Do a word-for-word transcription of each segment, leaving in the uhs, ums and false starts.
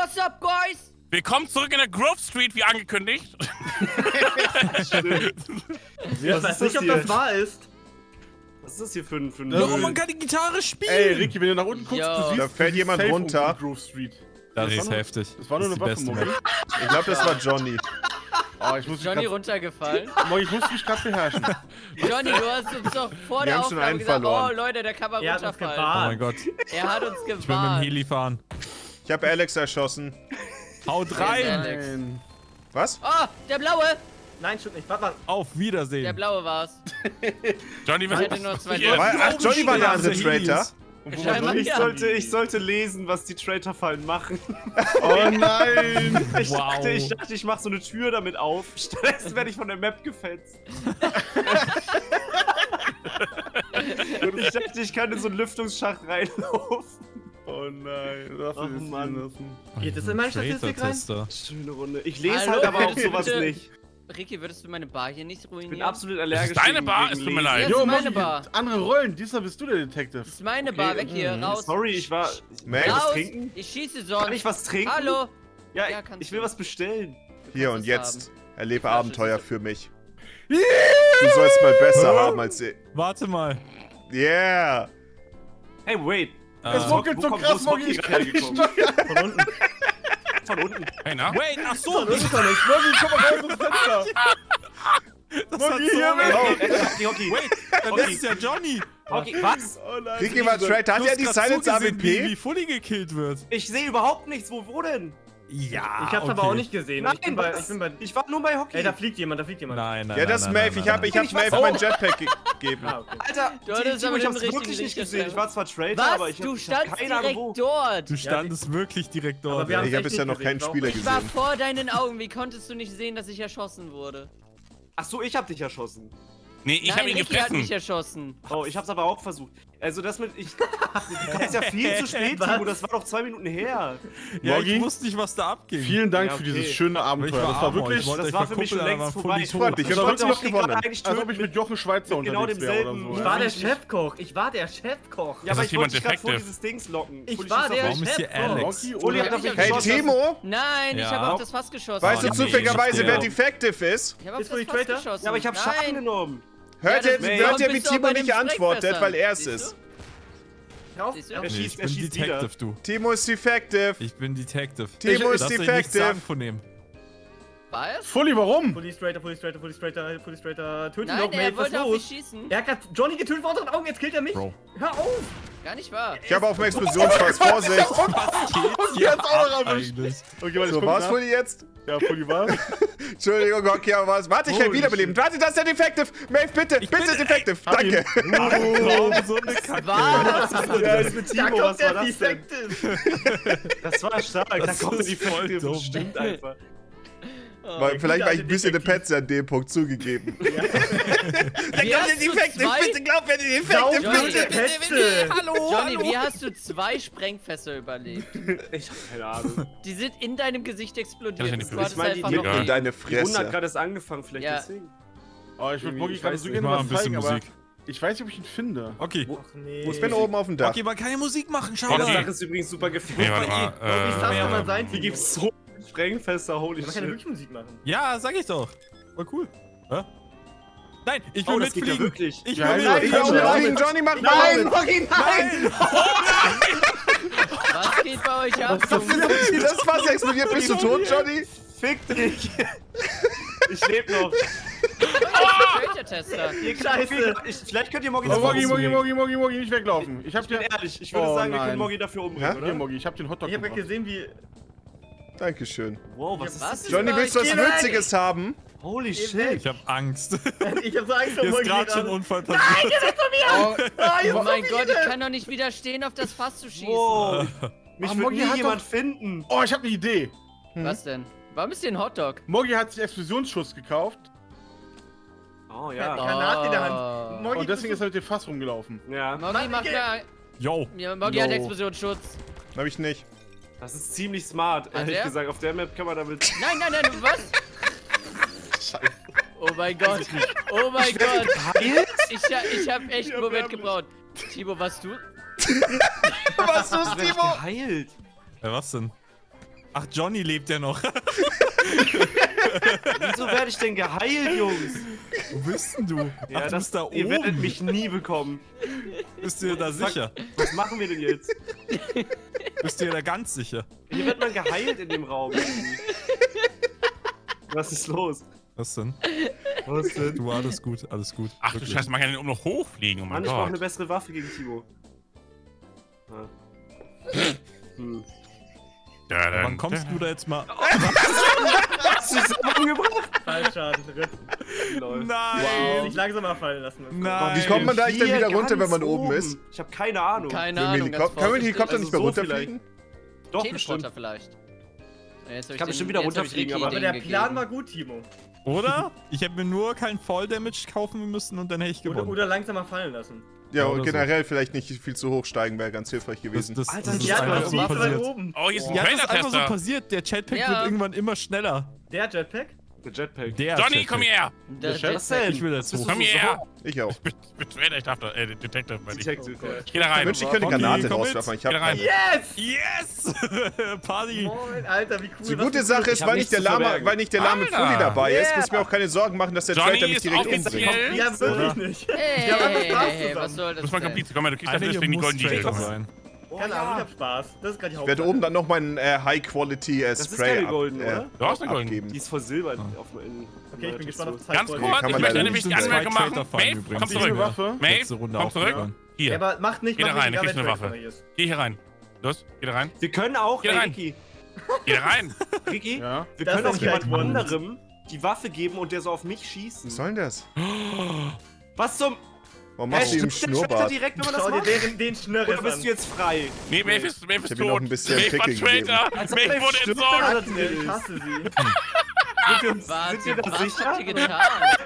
what's up, guys? Willkommen zurück in der Grove Street, wie angekündigt. Ich weiß nicht, ob das wahr ist. Was ist das hier für ein... Für ein Warum man kann die Gitarre spielen? Ey, Ricky, wenn du nach unten guckst, Yo. du siehst, Da fällt du jemand siehst runter. safe Grove Street. Das, Das ist war nur- heftig. Das war nur eine ist die Waffe, beste Moggi. Map. Ich glaube, das war Johnny. Oh, ich muss mich Johnny grad, runtergefallen. Moggi, ich muss mich gerade beherrschen. Johnny, du hast uns doch vor Wir der haben schon Aufnahme einen gesagt, verloren. oh Leute, der kann mal Er hat uns runterfallen. Oh gewarnt. mein Gott. Er hat uns Ich will mit dem gewarnt. Heli fahren. Ich habe Alex erschossen. Haut Alex. rein! Nein. Was? Oh, der Blaue! Nein, stimmt nicht. Warte mal. Auf Wiedersehen. Der Blaue war's. Johnny, Ich was hätte nur zwei Ja. Weil- Ach, Johnny war der andere Traitor. Und wo Scheinbar war Ich ja. sollte, ich sollte lesen, was die Traitor-Fallen machen. Oh nein! Ich, Wow. dachte, ich dachte, ich mache so eine Tür damit auf. Stattdessen werde ich von der Map gefetzt. Und ich dachte, ich kann in so einen Lüftungsschacht reinlaufen. Oh nein. Lass Ach, mich das Mann. lassen. Geht das in meine Statistik rein? Traitor-Tester. Schöne Runde. Ich lese Hallo, halt aber auch bitte, sowas bitte. nicht. Ricky, würdest du meine Bar hier nicht Ich ruinieren? bin absolut allergisch. Das ist deine gegen- Bar? gegen Es tut mir Lesen. leid. Ja, Jo, ist meine Moggi, Bar. andere Rollen. Diesmal bist du der Detective. Das ist meine Okay, Bar, weg hier, mhm. raus. Sorry, ich war... Max? Kann ich was Raus! trinken? Ich schieße Kann sonst. ich was trinken? Hallo? Ja, Ja, ich, kannst ich will du. was bestellen. Hier kannst und es jetzt. Erlebe Flasche Abenteuer ist- für mich. Du sollst mal besser haben als ich. Warte mal. Yeah! Hey, wait. Ah. Es ruckelt wo so kommt- krass, wo ist Moggi. Moggi Ich kann nicht hergekommen? steuern. Von unten. Von unten. Hey, na? Wait, ach so. Das ist doch nicht. Moggi, komm mal raus aus dem Fenster. Das hat Moggi, so hier weh. Hockey, Hockey, Hockey. Wait, dann Okay. ist es ja Johnny. Hockey, was? Oh nein. Ricky war Traitor. Hat Du er hast die grad Silence A W zugesehen, wie, wie P? Fully gekillt wird. Ich sehe überhaupt nichts. Wo, wo denn? Ja, Ich hab's aber auch nicht gesehen. Nein, ich, bin bei, was? ich bin bei. Ich war nur bei Hockey. Ey, da fliegt jemand, da fliegt jemand. Nein, nein, Ja, das ist nein, Maeve. nein, Ich hab, nein, ich hab Ich weiß Maeve auch. mein Jetpack ge- gegeben. Ah, okay. Alter, Du hattest Timo, aber ich den hab's richtigen wirklich nicht gesehen. Richter. Ich war zwar Traitor, Was? aber ich Du hab standst keine Ahnung direkt wo. dort. Du standest wirklich direkt Aber dort. wir haben- Ich habe echt bisher nicht noch keinen gesehen. Spieler Ich war gesehen. vor deinen Augen. Wie konntest du nicht sehen, dass ich erschossen wurde? Ach so, ich hab dich erschossen. Nee, ich Nein, habe ihn Ricky hat mich gefressen. erschossen. Oh, ich hab's aber auch versucht. Also das mit... Ich, das ist ja viel zu spät, Was? Timo. Das war doch zwei Minuten her. Ja, Moggi? ich wusste nicht, was da abging. Vielen Dank Ja, für okay. dieses schöne Aber ich Abenteuer. war Das war Amor, wirklich, ich wollte Das euch war für mich schon verkuppeln, längst aber vorbei. fully tot. Freundlich. das hab war trotzdem wirklich noch gewonnen. eigentlich als ob ich mit Jochen Schweizer Genau unterwegs wäre oder demselben. so. Ich war der Ich- Chefkoch. Ich war der Chefkoch. Ja, aber ist ich jemand wollte dich gerade vor defective. dieses Dings locken. Ich Fully war schießt der auf- Warum ist hier Chefkoch. Alex? Fully Uli hat hat auf mich mich Hey, geschossen. Timo! Nein, ich Ja. habe auf das Fass geschossen. Weißt du nee, zufälligerweise, ich wer hab- defective ist? Ich habe auf Ist das Fully Fass Traitor? geschossen. Ja, aber ich hab Schaden Nein. genommen. Hört Ja, ihr, das- hört warum ihr, wie bist du auch Timo bei nicht dem antwortet, Sprengfässern? weil er es Siehst ist? Hör auf. Siehst du? Er Nee, schießt, ich er bin schießt wieder. Detective, du. Timo ist defective. Ich bin Detective. Timo ist Lass euch nichts defective. sagen von dem. Was? Fully, warum? Fully straighter, fully straighter, fully straighter, fully straighter. Töte ihn Nein, doch, er Mate, was wollte auf los? mich schießen. Er hat grad Johnny getötet vor unseren Augen, jetzt killt er mich. Bro. Hör auf. Gar nicht wahr. Ich habe auf dem Explosionsfass. Vorsicht! Und jetzt auch noch erwischt. Eigentlich. Okay, warte, So, ich war's guck nach. Fully jetzt? Ja, Fully war. Entschuldigung, okay, aber was? Warte, ich kann Holy wiederbeleben. Warte, das ist der Defective! Maeve, bitte! Bitte, Defective! Hab ihn. Danke! Oh, so eine Kacke. Was? Ja, ist mit Da Timo, kommt was war der das denn? Defective. Das war stark. Da Das kommt ist die voll Defekte dumm. bestimmt einfach. Oh, Weil vielleicht war ich ein alte bisschen der Detektiv. Petze an dem Punkt zugegeben. Wie hast du zwei- glaub mir die Saublöde Johnny, Petze. Hallo, Johnny, wie hast du zwei Sprengfässer überlebt? Ich hab keine Ahnung. Die sind in deinem Gesicht explodiert. Kann ich Du nicht hattest Ich meine, die- einfach die- noch Egal. In deine Die Runde hat Fresse. gerade erst angefangen, vielleicht Ja. deswegen. Oh, ich würde Ich Moggi gerade weiß so nicht. gerne Ich mach was ein bisschen zeigen, aber Musik. ich weiß nicht, ob ich ihn finde. Okay. Ach nee. Ich bin oben auf dem Dach. Okay, man kann ja Musik machen, schau Ey, das mal. Dach ist übrigens super Nee, gefährlich. warte mal. Wie Äh, sass kann man sein, Hier Timo? gibt's so Sprengfester, holy Man kann ja shit. wirklich Musik machen. Ja, sag ich doch. Voll cool. Hä? Nein, ich will Oh, das geht ja mitfliegen. wirklich. Ich Ja, will ja, mitfliegen. Ich will Ja, mitfliegen, ja. Johnny, mach Nein, nein! Moggi, nein! Was geht bei euch ab? Das Fass explodiert. Bist du tot, Johnny? Fick dich! Ich lebe noch. Tester. Ihr Scheiße. Ich, vielleicht könnt ihr Moggi Oh, das Moggi, Wort Moggi, zugeben. Moggi, Moggi, Moggi, nicht weglaufen. Ich hab Ich bin dir... ehrlich, ich würde Oh, sagen, wir können nein. Moggi dafür umbringen, Hä? oder? Hier, Moggi, ich hab den Hotdog Ich hab gebracht. grad gesehen, wie... Dankeschön. Wow, was ist Was das? ist Johnny, bei willst du euch? was Geh weg! Witziges haben? Holy Geh shit. Ich hab Angst. Ich hab so Angst vor Hier ist Moggi gerade schon ein gerade. Unfall passiert. Oh, Ah, hier Oh sind mein so Gott, ich viele. kann doch nicht widerstehen, auf das Fass zu schießen. Wow. Mich Ah, wird Moggi nie hat jemand doch- finden. oh, ich hab eine Idee. Was denn? Warum ist hier ein Hotdog? Moggi hat sich Explosionsschuss gekauft Oh Eine ja. Granate in der Hand. Moggi, und deswegen ist er mit dem Fass rumgelaufen. Ja. Moggi Mann, macht ich- ja... Yo. Ja, Moggi Yo. hat Explosionsschutz. Hab ich nicht. Das ist ziemlich smart, ehrlich der? gesagt. Auf der Map kann man damit. Nein, nein, nein, was? Oh mein Gott. Oh mein Gott. Ich, ha- ich hab echt einen Moment gebraucht. Timo, was du? Was ist Ich werd Timo? geheilt. Ja, was denn? Ach, Johnny lebt ja noch. Wieso werde ich denn geheilt, Jungs? Wo bist denn du? Ja, Ach, du das, bist da ihr werdet oben. mich nie bekommen. Bist du dir da sicher? Was machen wir denn jetzt? Bist du dir da ganz sicher? Hier wird man geheilt in dem Raum. irgendwie. Was ist los? Was denn? Was denn? Du, alles gut, alles gut. Ach du Wirklich. Scheiße, man kann ja nur noch hochfliegen. Oh mein Mann, ich brauche eine Gott. bessere Waffe gegen Timo. Ah. Hm. Da, da, Wann kommst du da jetzt mal? Hast du es umgebracht? Fallschaden. Ritt. Lol. Nein! Sich langsamer fallen lassen. Nein! Wie kommt man da eigentlich dann Hier, wieder runter, ganz wenn man oben ist? Ich habe keine Ahnung. Keine Mit dem Ahnung, ganz Helikopter- Kann man den Helikopter Also nicht mehr so runterfliegen? Doch, Teleporter bestimmt. vielleicht. Ja, jetzt hab Ich kann den- bestimmt wieder jetzt hab ich runterfliegen, Ricky aber Aber den der Plan gegeben. war gut, Timo. Oder? Ich hätte mir nur kein Fall-Damage kaufen müssen und dann hätte ich Oder, gewonnen. oder langsamer fallen lassen. Ja, Ja, und oder so. generell vielleicht nicht viel zu hoch steigen, wäre ganz hilfreich Das, gewesen. das, Alter, das ist Ja, einfach du so warst weit passiert. oben. Oh, hier ist ein Ja, das ist einfach so Trailer-Tester. passiert. Der Jetpack Ja. wird irgendwann immer schneller. Der Jetpack? Der Jetpack. Der Johnny, Jetpack. komm hierher. Der Der Was Jetpack. denn? Ich will jetzt hoch. Komm hierher. Ich auch. Ich bin, ich bin Trader, ich darf da, äh, Detective. meine ich. Detective. Oh Gott. Geh da rein. Ich wünschte, ich könnte Okay, Granate komm mit. rauswerfen. Ich Geh hab da rein. Yes! Yes! Party! Moin, Alter, wie cool. Die was gute für- Sache Ich ist, hab weil nicht nichts der zu Lama, verbergen. weil nicht der Lama Alter. Fully dabei ist, Yeah. muss ich mir auch keine Sorgen machen, dass der Johnny Traitor mich ist direkt offiziell- umbringt. Ja, wirklich nicht. Hey, Ja, aber das hey, war's hey, zusammen. was soll das Muss man denn? kompliziert. Komm mal, du kriegst Einer dafür hier deswegen die muss goldenen Traitor Details. sein. Oh, Keine Ahnung, ich ja. hab Spaß. Das ist gerade die Ich werde Hauptsache. oben dann noch meinen äh, High-Quality äh, Das ist Spray keine ab, golden, äh, oder? Du hast eine goldene. abgeben. Die ist versilbert. Auf in, Okay, ich bin gespannt auf das Ganz Zeitpunkt. kurz, kann ich man möchte leider eine nicht. wichtige Zwei Anmerkung machen. Traitor fallen Maeve, übrigens. komm Diese zurück. Waffe. Letzte Maeve, Runde komm zurück. aufgefallen. Hier, Ja, aber macht nicht, Geh da macht rein, nicht, dann kriegst du eine egal, wer Waffe. Traitor ist. geh hier rein. Los, geh da rein. Wir können auch, Geh ey, rein. Ricky, Geh da rein. Ricky, Ja. wir Das können ist auch jemand Guide One. anderem die Waffe geben und der so auf mich schießen. Was soll denn das? Was zum... Warum Hä, machst du ihm stimmt der Traitor Schnurrbart? direkt, wenn man das Schau dir macht? den, den Schnörres Oder an. bist du jetzt frei? Nee, Maeve ist, Maeve ist Ich hab ihm noch tot. ein bisschen Maeve war Pickel gegeben. Traitor. Als ob Maeve Maeve wurde stirbt, entsorgt. oder? Ich hasse sie. Sind wir, uns, Warte, sind wir da was sicher? habt ihr getan?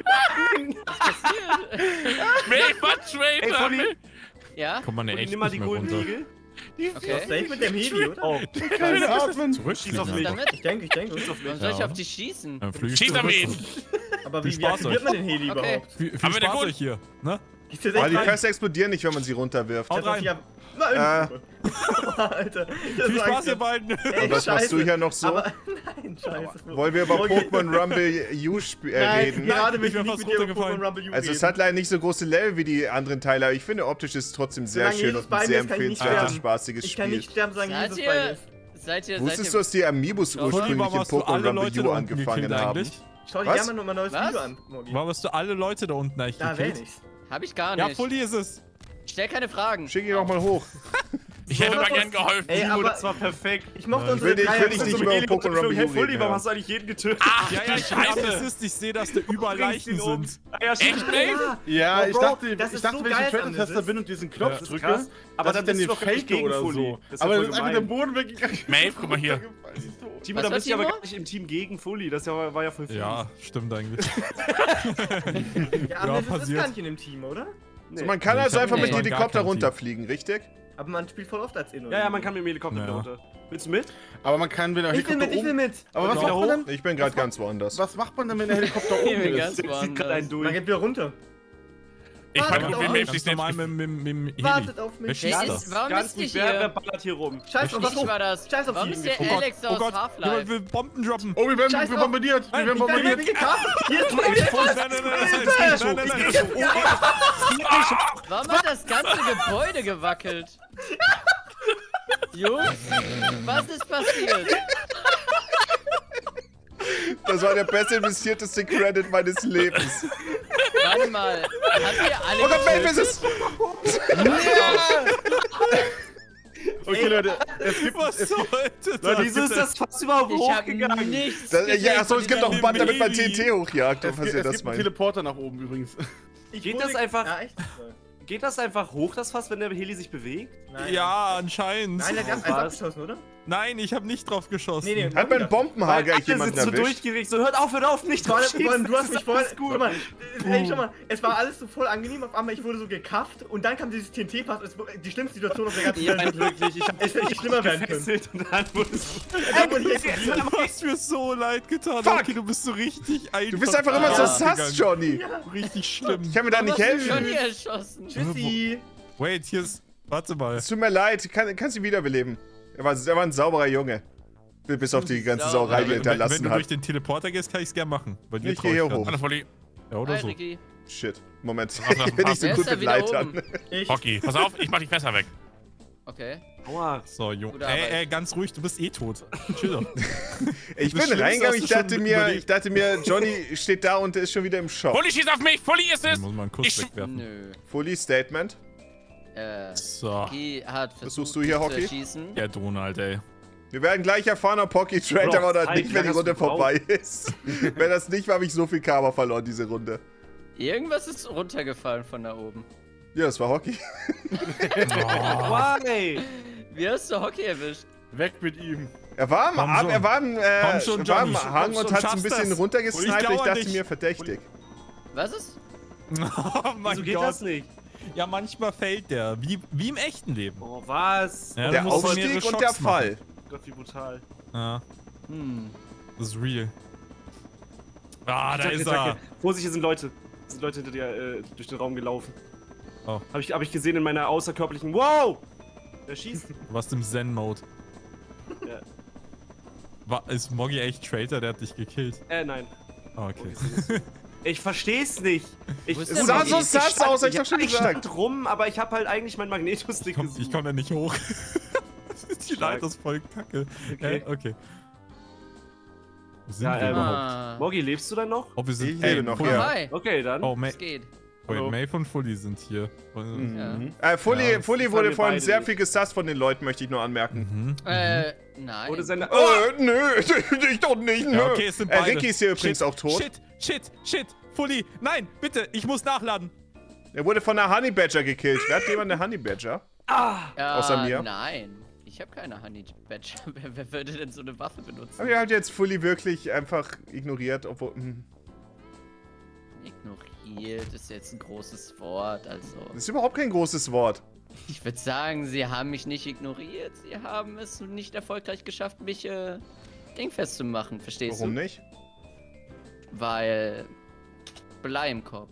Was passiert? Maeve war Ey, Traitor. Fully, Ja? Kommt man ja Fully, echt nimm mal nicht die mehr goldenen runter. Igel. Okay. Safe mit dem Heli, oder? Oh, Keine Atmen. schieß auf Zurückfliegen mich. einfach. Damit? Ich denke, ich denke. Warum soll ich Ja. auf dich schießen? Dann flieg ich Schieß auf zurück. ihn. Aber Viel wie, wie Spaß aktiviert euch. man den Heli Okay. überhaupt? Viel, viel Aber der Spaß Grund- euch hier, ne? Gehst du Aber echt die rein? Fässer explodieren nicht, wenn man sie runterwirft. Haut Das ist rein. ja... Nein, Äh, Alter. Das Viel ist Spaß, Angst. ihr beiden! Ey, Und was machst du scheiße. hier noch so? Aber, nein, scheiße. Wollen wir über Morgen- Pokémon Rumble U sp- äh, Nein, reden? gerade Ich möchte wär ich nicht fast mit dir über runtergefallen. Pokémon Rumble U Also es reden. hat leider nicht so große Level wie die anderen Teile, aber ich finde optisch ist es trotzdem sehr Solange schön Jesus und bei ein mir sehr ist, kann ich nicht empfehlenswertes, sterben. spaßiges Ich kann Spiel. nicht sterben, sagen Seid Jesus bei mir ihr... ist. Seid ihr... Wusstest seid du, dass die Amiibos Warum ursprünglich in hast du alle Pokémon Leute Rumble U da unten angefangen gekillt haben? eigentlich? Schau dir Was? gerne mal mein neues Was? Video an, Morgi. Warum hast du alle Leute da unten eigentlich Da gekillt? wähl ich's. ihr... Hab ich gar Ja, nicht. Fully ist es. Stell keine Fragen. Schick ihn doch mal hoch. Ich hätte So, mal was- gern geholfen. Ey, Timo, aber das war perfekt. ich mochte Nein. unsere Will ich- drei will ich nicht so über Heli- Pokémon Rumble Hey, U Fully, reden, warum ja. hast du eigentlich jeden getötet? Ach, Ja, ja, ich bin Scheiße. Assist, ich sehe, dass da überall Bringst ihn Leichen um. sind. Ah, ja, Echt, stimmt. Maeve? Ja, ich Bro, dachte, das ich ist dachte, so wenn ich geil ein an Traitor-Tester Assist. bin und diesen Knopf Ja, das ist drücke, krass. Aber dass dann ich dann bist den du doch gar nicht fake gegen oder Fully. so. Das ist ja Aber voll das ist einfach der gemein. Boden weggegangen. Maeve, guck mal hier. Timo, Was da war bist du aber Timo? gar nicht im Team gegen Fully. Das war, war ja voll viel. Ja, stimmt eigentlich. Ja, aber das ist passiert. gar nicht in dem Team, oder? Nee. So, man kann Nee, also ich hab einfach mit momentan dem gar Helikopter kein Team. runterfliegen, richtig? Aber man spielt voll oft als Inno. Ja, ja, man kann mit dem Helikopter Ja. wieder runter. Willst du mit? Aber man kann, wenn der Ich will Helikopter mit, ich will oben... mit. Aber was Wieder macht man hoch? dann? Ich bin gerade ganz woanders. Was macht man denn, wenn der Helikopter Ich oben bin ist? ganz Sieht gerade woanders. einen Man durch. geht wieder runter. Ich fand Warte gut, wie doch, Maeve sich Ganz selbst... normal mit, mit, mit dem Heli. Wartet auf Wer mich. schießt Wer das? ist, warum Ganz ist gut, nicht wer, wer hier? ballert hier rum? Scheiß auf was Ich hoch. war das. Scheiß auf Warum die. ist der Oh Gott, Alex oh aus Gott, Half-Life? jemand will Bomben droppen. Oh, wir werden Scheiß wir drauf. bombardiert. Wir werden Ich werde bombardiert. gekappt. Hier ist Nein, mein nein, nein, nein, nein, nein, nein, nein, nein. Warum hat das ganze Gebäude gewackelt? Jungs, was ist passiert? Das war der best investierteste Credit meines Lebens. Warte mal, habt ihr alle Oh Gott, Maeve getötet? ist es! Okay, Leute, es gibt... Was Es gibt sollte Leute, das? Wieso ist das fast überhaupt Ich hab hochgegangen? nichts das, gesehen ja, achso, von es gibt dieser auch ein Band, damit man Heli. T N T hochjagt. es Was gibt, ihr es das gibt einen meint. Teleporter nach oben übrigens. Ich Geht wurde- das einfach- Ja, echt? Geht das einfach hoch, das Fass, wenn der Heli sich bewegt? Nein. Ja, anscheinend. Nein, der hat Was? eins abgeschossen, oder? Nein, ich habe nicht drauf geschossen. Nee, nee. Hat mein Bombenhager Alle jemanden sind so erwischt? durchgeregt, so hört auf, hört auf, nicht Vor allem, drauf vor allem, du hast schießen, mich das voll. ist gut. Guck mal, ey, schau mal, es war alles so voll angenehm. Auf einmal, ich wurde so gekafft und dann kam dieses T N T-Pass. Es wurde die schlimmste Situation auf der ganzen Ja, Welt. Wirklich, ich hab Es hätte nicht schlimmer werden können. gefesselt und dann wurde es... Dann wurde ich explodiert. Du hast mir so leid getan. Fuck. Okay, du bist so richtig einfach. Du bist einfach immer so Ja. sass, Johnny. Richtig schlimm. Ich kann mir da nicht Warum hast du helfen. Johnny erschossen? Tschüssi. Wait, hier ist. Warte mal. Es tut mir leid, kann, kannst du ihn wiederbeleben. Er war, er war ein sauberer Junge. Bis auf die ganze Ja, Sauerei, wenn die du- er Wenn, wenn hinterlassen du durch hat. den Teleporter gehst, kann ich es gerne machen. Bei dir Ich trau gehe hier grad hoch. Hallo, nicht. Volli. Ja, oder Hi, so. Ricky. Shit. Moment. Was Ich bin nicht so Wer gut ist da mit wieder Leitern. oben? Ich. Hockey, pass auf, ich mach die Fässer weg. Okay. Aua. So, Junge. Gute Ey, Arbeit. ey, ganz ruhig, du bist eh tot. Chill doch. Ich Das bin Schlimmste reingegangen, hast ich du schon dachte mir, überlebt. ich dachte mir, Johnny steht da und ist schon wieder im Shop. Volli schießt auf mich, Volli ist Ich es! muss mal einen Kuss Ich- wegwerfen. Nö. Fully Statement. Äh, So. Ricky hat versucht, suchst du hier, zu Hockey? erschießen. Der Donald, ey. Wir werden gleich erfahren, ob Pocky Traitor Bro, war oder Zeit, nicht, wie wenn die lange Runde hast du vorbei ist. Wenn das nicht war, habe ich so viel Karma verloren, diese Runde. Irgendwas ist runtergefallen von da oben. Ja, das war Hockey. Why? Wie hast du Hockey erwischt? Weg mit ihm. Er war am, Komm Ab, schon. er war am, äh, Komm schon, war am Johnny. Hang Komm schon, und hat so ein schaffst bisschen das. runtergesniped. Und ich Ich, dauer dachte nicht. mir, verdächtig. Was ist? Oh mein Wieso geht Gott. das nicht? Ja, manchmal fällt der. Wie, wie im echten Leben. Oh, was? Ja, Der du musst mehrere Aufstieg und Schocks der machen. Fall. Gott, wie brutal. Ja, Hm. das ist real. Ah, da Attacke, ist Attacke. er. Vorsicht, hier sind Leute. Es sind Leute hinter dir äh, durch den Raum gelaufen. Oh. Hab ich, hab ich gesehen in meiner außerkörperlichen. Wow! Der schießt. Du warst im Zen-Mode. Ja. War, ist Moggy echt Traitor? Der hat dich gekillt. Äh, nein. Ah, okay. Ich versteh's nicht. Ich, Wo ist Es der sah Moggy? so Ich sass stand- aus, hab ich ja, doch schon ich gesagt. stand rum, aber ich hab halt eigentlich meinen Ich Magneto-Stick komm, gesucht. ich komm da nicht hoch. Die Stark. Leiter ist voll kacke. Okay. Äh, okay. Wo sind Ja, wir ähm, überhaupt? Ah. Moggy, lebst du dann noch? Oh, wir sind Ich lebe noch, Fully- ja. Hi. Okay, dann. Oh, May Es geht. Wait, Hallo. Maeve und Fully sind hier. Mhm. Ja. Äh, Fully, Ja, Fully das wurde haben wir vorhin beide sehr nicht. viel gesasst von den Leuten, möchte ich nur anmerken. Mhm. Äh, nein. Oder seine. Äh, nö, ich doch nicht, nö. Ja, okay, es sind äh, beide. Ricky ist hier Shit, übrigens auch tot. Shit, shit, shit. Fully, nein, bitte, ich muss nachladen. Er wurde von einer Honey Badger gekillt. Wer hat jemand eine Honey Badger? Ah! Ja, außer mir? Nein. Ich habe keine Honey Badger. Wer, wer würde denn so eine Waffe benutzen? Aber ihr habt jetzt Fully wirklich einfach ignoriert, obwohl. Hm. Ignoriert ist jetzt ein großes Wort, also. Das ist überhaupt kein großes Wort. Ich würde sagen, sie haben mich nicht ignoriert. Sie haben es nicht erfolgreich geschafft, mich äh, dingfest zu machen. Verstehst Warum du? nicht? Weil Blei im Kopf.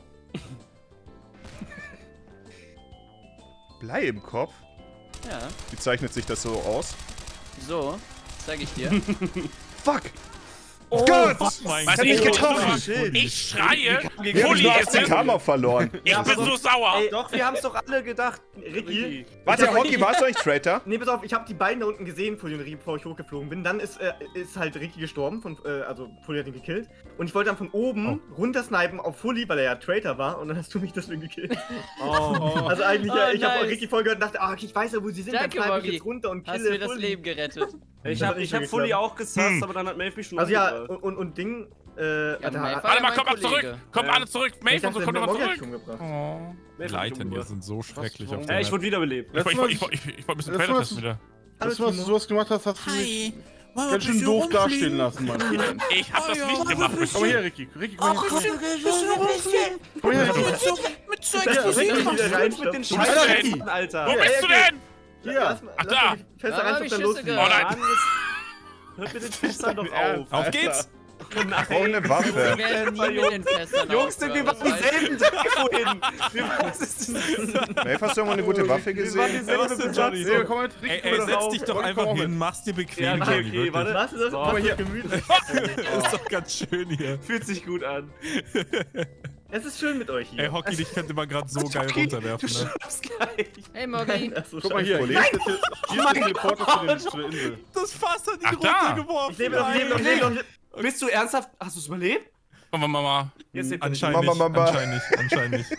Blei im Kopf? Ja. Wie zeichnet sich das so aus? So, sag ich dir. Fuck! Oh Gott! mein Was hab ich ich getroffen. Shit. Ich schreie, Wir haben Fully nur ist achtzig es! Karma verloren. Ich Ja, bin aber so sauer! Ey, doch, wir haben's doch alle gedacht. Ricky? Warte, Ich hab- Hockey, warst du eigentlich Traitor? Nee, pass auf, ich habe die beiden da unten gesehen, Fully und Ricky, bevor ich hochgeflogen bin. Dann ist, äh, ist halt Ricky gestorben, von, äh, also Fully hat ihn gekillt. Und ich wollte dann von oben runtersnipen auf Fully, weil er ja Traitor war. Und dann hast du mich deswegen gekillt. Oh. Also eigentlich, Oh, ja, ich habe nice. Ricky voll gehört und dachte, ah, okay, ich weiß ja, wo sie sind, Danke, dann snipe ich Moggy. jetzt runter und Hast kille mir das Fully. Leben gerettet. Ich Das hab, hat nicht ich hab so Fully geklappt. auch gesasst, aber dann hat Maeve mich schon Also ja, umgebracht. und, und, und Ding, äh, Ja, Alter, Maeve hat- war Warte mal, mein kommt mal Kollege. zurück! Kommt Ja. alle zurück! ich Maeve und dachte, so, der kommt hat doch mir mal Moggy zurück! umgebracht. Oh. Maeve hat mich Leitern hier umgebracht. sind so schrecklich warum- auf Ja, der ich wurde wiederbelebt. Ich, ich, ich, ich, ich, ich wollte ein bisschen Das Trailer war's. testen wieder. Das, was du sowas gemacht hast, hast du mich ganz schön doof dastehen lassen, mein Freund. Ich hab das nicht gemacht. Komm her, Ricky. Ricky, komm her. Komm her, Ricky. Mit Ja, Ricky wieder rein, Mit den Wo bist du Scheißen, denn? Alter. Wo Ja, bist du ja, denn? Hier, Ja. lass mal, Ach, lass da. mal die Fässer Da hab rein, ich dann Schüsse los. gehört. Oh nein. Mann, jetzt- Hört mit den Fässern doch auf. Auf geht's! Ich brauche eine Waffe. Wir werden nie mit den Fässern Jungs, wir aufhören, waren das weißt dieselben drei vorhin. Wir waren, was ist das? Maeve, hast du irgendwo eine gute Waffe Wir waren gesehen? Ja, was dieselben denn, Johnny? Nee, komm mit, Ricky, Ey, komm ey, mit setz auf. dich doch Komm einfach mit. hin, mach's dir Ja, bequem, okay, Johnny, okay, wirklich. warte. Was? Das So. mach hier gemütlich. Das ist doch ganz schön hier. Fühlt sich gut an. Es ist schön mit euch hier. Ey, Hockey, dich könnte man gerade so geil Okay, runterwerfen, Du ne? schaffst gleich. Hey, Moggy. Ach so, Guck mal scheiße. hier, Fully. hier ist der hier ist der Teleporter zu, den, zu der Insel. Das Fass hat ihn Ach, da. runtergeworfen. Ich lebe noch, ich lebe noch, ich lebe noch. ich lebe- Bist du ernsthaft? Hast du es überlebt? Mama, Mama. Jetzt lebt er nicht. Anscheinend nicht, Mama, Mama. anscheinend nicht, anscheinend nicht.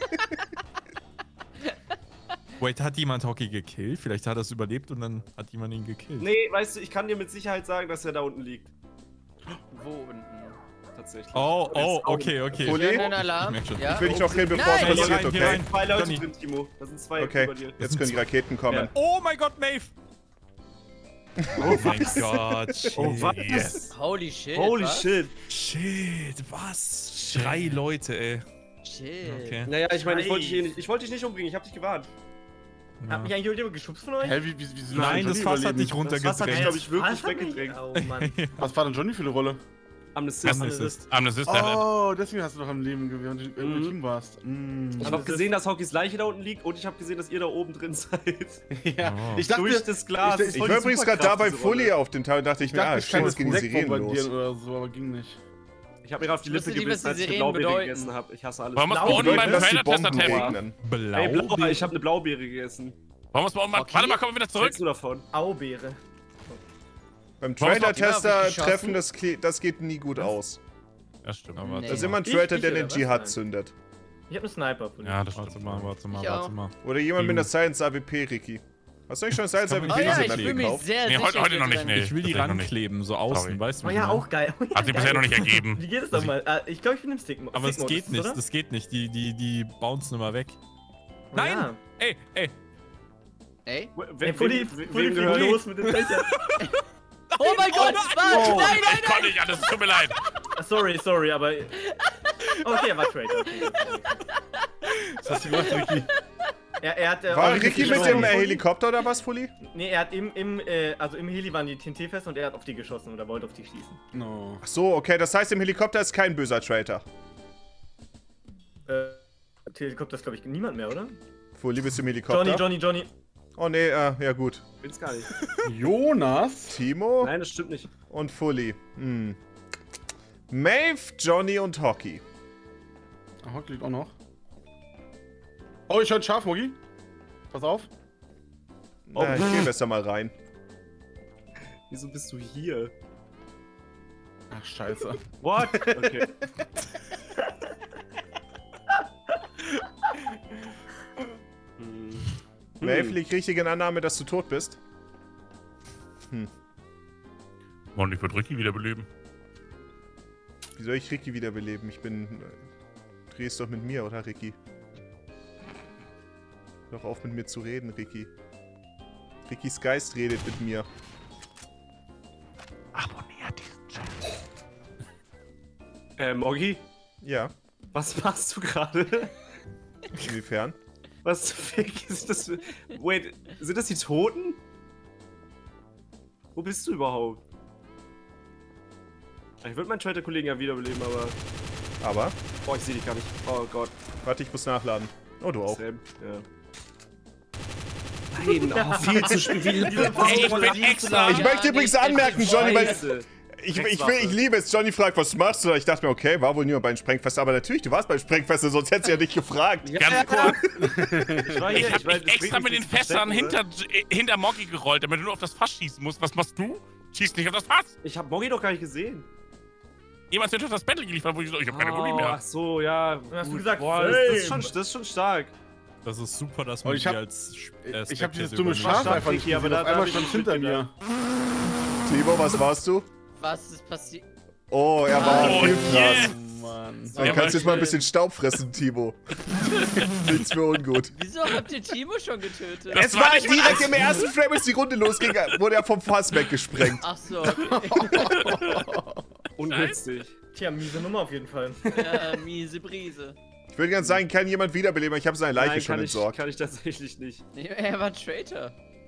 Wait, hat jemand Hockey gekillt? Vielleicht hat er es überlebt und dann hat jemand ihn gekillt. Nee, weißt du, ich kann dir mit Sicherheit sagen, dass er da unten liegt. Wo unten? Tatsächlich. Oh, Und jetzt oh, Augen. okay, okay. Fully? Wir hören einen Alarm. Ich merk schon. Ja? Ich will dich noch killen, bevor Nein. es Hier passiert, rein, hier okay? rein. Zwei Leute Johnny. drin, Timo. Da sind zwei Okay, über dir. jetzt können die Raketen kommen. Ja. Oh mein Gott, Maeve! Oh mein Gott, shit. Oh, was? Yes. Holy shit. Holy was? shit. Shit, was? Drei Leute, ey. Shit. Okay. Naja, ich meine, ich wollte dich, Nice. eh nicht, ich wollte dich nicht umbringen, ich hab dich gewarnt. Hat mich eigentlich jemand geschubst von euch? Hä, wie, wie, wie soll Nein, Johnny das Fass hat überleben? dich Das Fass hat dich, runtergedrängt. glaube ich, wirklich Was hat mich- weggedrängt. Oh Mann. Was war denn Johnny für eine Rolle? Amnesist. Amnesist. Amnesist, der Oh, deswegen hast du doch am Leben gewesen, wenn du im Mhm. Team warst. Mm. Ich habe gesehen, dass Hockeys Leiche da unten liegt und ich habe gesehen, dass ihr da oben drin seid. Ja, Oh. ich dachte, Durch das Glas. ich- Das ist Ich voll war die übrigens gerade da Superkraft, bei diese Rolle. Folie auf den Teil und dachte ich ich mir, ah, dachte, ich stimmt, kann es gehen die Sirenen bombardieren los. oder so, aber ging nicht. Ich habe mir auf die Ich wusste Lippe nicht, was gebissen, als die ich eine Sirenen Blaubeere bedeuten. gegessen habe. Ich hasse alles. Wollen wir es Blau- bei unten Bedeuten, beim dass die Trailer-Tester Bomben testen? regnen. Blau. Ey, Blaubeere, ich habe eine Blaubeere gegessen. Wollen wir es bei unten mal... Okay. Warte mal, kommen wir wieder Was zurück. hältst du davon? Aubeere. Beim Wollen wir es Trailer-Tester auf die geschossen? treffen, das, kle- das geht nie gut aus. Ja, stimmt. Aber Nee. warte Da ist mal. immer ein Ich- Traitor, ich der oder den was? Dschihad Nein. zündet. Ich habe einen Sniper. Von Ja, das Warte stimmt. mal, warte mal, Ich warte auch. mal. Oder jemand mit einer Science A W P, Ricky. Hast du nicht schon eine Science A W kann Oh P man- ja, ich Map fühle mich gekauft? sehr Nee, sicher. heute- heute hier noch nicht, drin. nee. Ich will die tatsächlich noch nicht. rankleben, so außen, Sorry. weißt du? Oh was ja, ich meine? auch geil. Oh, ja, Hat sich bisher geil. noch nicht ergeben. Wie geht es doch mal? Äh, ich glaube, ich bin im Stick. Aber es Stick-Modus, geht nicht, oder? das geht nicht. Die, die, die bouncen immer weg. Oh Nein! ja. Ey, ey. Ey? Ey, Fully, wem Fully fliegt gehört- los mit dem Fächer. Oh mein Gott! Was? Oh, Nein, nein, ich konnte nicht alles, tut mir leid. Ah, sorry, sorry, aber... Okay, er war Traitor. Okay. Was hast du gemacht, Ricky? Er, er hat... äh, War auch Ricky richtig mit dem geschossen. äh, Helikopter oder was, Fully? Nee, er hat im, im, äh, also im Heli waren die T N T fest und er hat auf die geschossen oder wollte auf die schießen. No. Ach so, okay, das heißt, im Helikopter ist kein böser Traitor. Äh, Helikopter ist, glaube ich, niemand mehr, oder? Fully, bist du im Helikopter? Johnny, Johnny, Johnny. Oh nee, äh, ja gut. Bin's gar nicht. Jonas? Timo Nein, das stimmt nicht. und Fully. Hm. Maeve, Johnny und Hockey. Ah, Hock liegt auch noch. Oh, ich höre ein Schaf, Mogi. Pass auf. Na, ich geh besser mal rein. Wieso bist du hier? Ach, scheiße. What? Okay. Hm. Maeve, liegt richtig in Annahme, dass du tot bist. Und ich würde Ricky wiederbeleben. Wie soll ich Ricky wiederbeleben? Ich bin... äh, Drehst doch mit mir, oder Ricky? Hör doch auf mit mir zu reden, Ricky. Rickys Geist redet mit mir. Abonniert diesen Channel. Ähm, Oggi, Ja, was machst du gerade? inwiefern? Was fake ist das? Für... Wait, sind das die Toten? Wo bist du überhaupt? Ich würde meinen Traitor-Kollegen ja wiederbeleben, aber... Aber, Boah, ich sehe dich gar nicht. Oh Gott. warte, ich muss nachladen. Oh, du auch. Sam. Ja. Nein, oh, viel zu spät. Wie Ey, ich bin extra... Ich möchte übrigens anmerken, Johnny, weil Scheiße. ich, ich, will, ich liebe es. Johnny fragt, was machst du? Ich dachte mir, okay, war wohl niemand beim Sprengfest. Aber natürlich, du warst beim Sprengfest, sonst hättest du ja nicht gefragt. Ganz kurz. Ich, war hier, Ich hab war- mich extra mit den deswegen Fässern verstecken, hinter, äh, hinter Moggy gerollt, damit du nur auf das Fass schießen musst. Was machst du? Schießt nicht auf das Fass. oder? Ich hab Moggy doch gar nicht gesehen. Jemand hat durch das Battle geliefert, wo ich so, ich hab keine Gummi Oh, mehr. ach so, ja. hast du gut. gesagt, Boah, das, das, ist Fame. schon, das ist schon stark. Das ist super, dass Oh, man ich die hab- als äh, Ich habe dieses Spectator dumme übernimmt. Schaf stark, einfach nicht Ricky, aber gesehen. da- Auf da einmal hab ich stand nicht hinter mir. Timo, was warst du? Was ist passiert? Oh, er war Oh, viel krass. yes. Mann. Du Ja, kannst aber- jetzt mal ein bisschen Staub fressen, Timo. Nichts für ungut. Wieso habt ihr Timo schon getötet? Das Es war war nicht mal direkt alles. im ersten Frame, als die Runde losging, wurde er vom Fass weggesprengt. Ach so, okay. Ungünstig. Tja, miese Nummer auf jeden Fall. Ja, miese Brise. Ich würde gerne sagen, kann jemand wiederbeleben, ich habe seine Leiche Nein, schon kann ich, entsorgt. kann ich tatsächlich nicht. Nee, er war ein Traitor.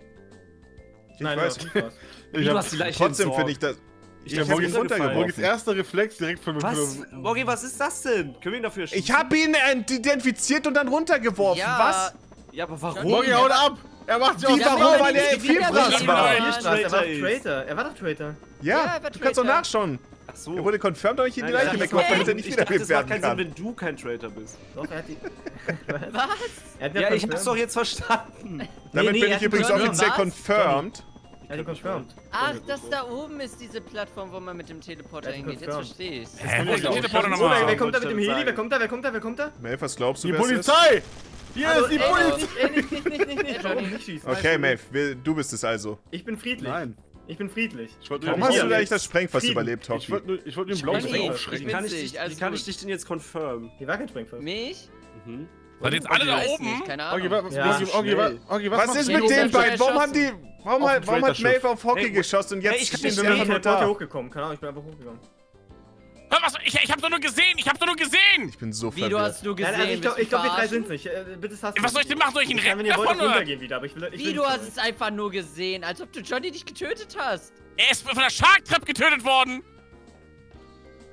Ich Nein, weiß. du hast Ich Du hab, hast die Leiche Trotzdem entsorgt. finde ich das... Ich Ich hab hab Moggy ihn runtergefallen. runtergeworfen. Mogis erster Reflex direkt von Was? von- Moggy, was ist das denn? Können wir ihn dafür schießen? Ich habe ihn identifiziert und dann runtergeworfen. Ja, Was? Ja, aber warum? Moggi, haut ab! Er macht sich Wie, auch warum? selber. Weil er die viel Wiederbelebung Fraß war. war. Er war Traitor doch ist. Traitor. Er war doch Traitor. Ja, Ja, er war du kannst doch Traitor. nachschauen. Ach so. Er wurde confirmed, aber ich in die Nein, Leiche ich dachte, weggeworfen, damit er das nicht macht- ich dachte, wiederbelebt das macht werden keinen kann. Sinn, wenn du kein Traitor bist. Doch, er hat die... Was? Er hat Ja, ich hab's confirmed. doch jetzt verstanden. Damit nee, bin er ich hat übrigens confirmed. offiziell Was? confirmed. Er hat die confirmed. Ach, das da oben ist diese Plattform, wo man mit dem Teleporter Ja, hingeht. Jetzt confirmed. verstehe ich's. Hä, wo ist der auch. Teleporter So, wer, wer nochmal? kommt da mit dem Wollte ich Heli? schon Wer kommt da? Wer kommt da? Wer kommt da? Maeve, was glaubst du, Die wer es ist? Polizei! Hier Also, ist die ey, Polizei! nicht, ey, nicht, nicht, nicht, nicht, nicht, Warum Johnny. nicht schießen? Okay, Maeve, wir- du bist es also. Ich bin friedlich. Nein. Ich bin friedlich. Ich wollte Warum nur hast hier du den da jetzt eigentlich das Sprengfass Frieden. überlebt, Ich Hockey? wollte nur, ich wollte nur den Ich blauen bin Spreng eh- aufschrecken. Wie kann ich witzig, dich, alles wie kann ich gut. dich denn jetzt confirmen? Hier war kein Sprengfest. Mich? Mhm. Seid jetzt alle da Weiß oben? nicht, keine Okay, Ahnung. was, Ja, Oggi, Oggi, schnell. Oggi, was, Was machst ist du? mit Ja, den die sind beiden? Warum haben erschossen. die... Warum, Auf hat, dem warum hat Traitor-Schiff. Maeve auf Hockey Hey, geschossen und hey, jetzt ich kann stehen nicht wir Ich bin einfach mit nur dem Porter da? hochgekommen. Keine Ahnung, ich bin einfach hochgegangen. Hör, was? Ich, ich hab's doch nur gesehen! Ich hab's doch nur gesehen! Ich bin so Wie, du verwirrt. hast du Nein, gesehen? also ich glaube, Willst du glaub, wir drei verarschen? sind nicht. Äh, bitte hast Was soll ich denn machen? Soll ich ihn Ich kann, retten wenn ihr wollt, davon, auch oder? runtergehen wieder, aber ich will, ich will Wie, nicht du hast zurück. es einfach nur gesehen, als ob du Johnny dich getötet hast. Er ist von der Shark Trap getötet worden!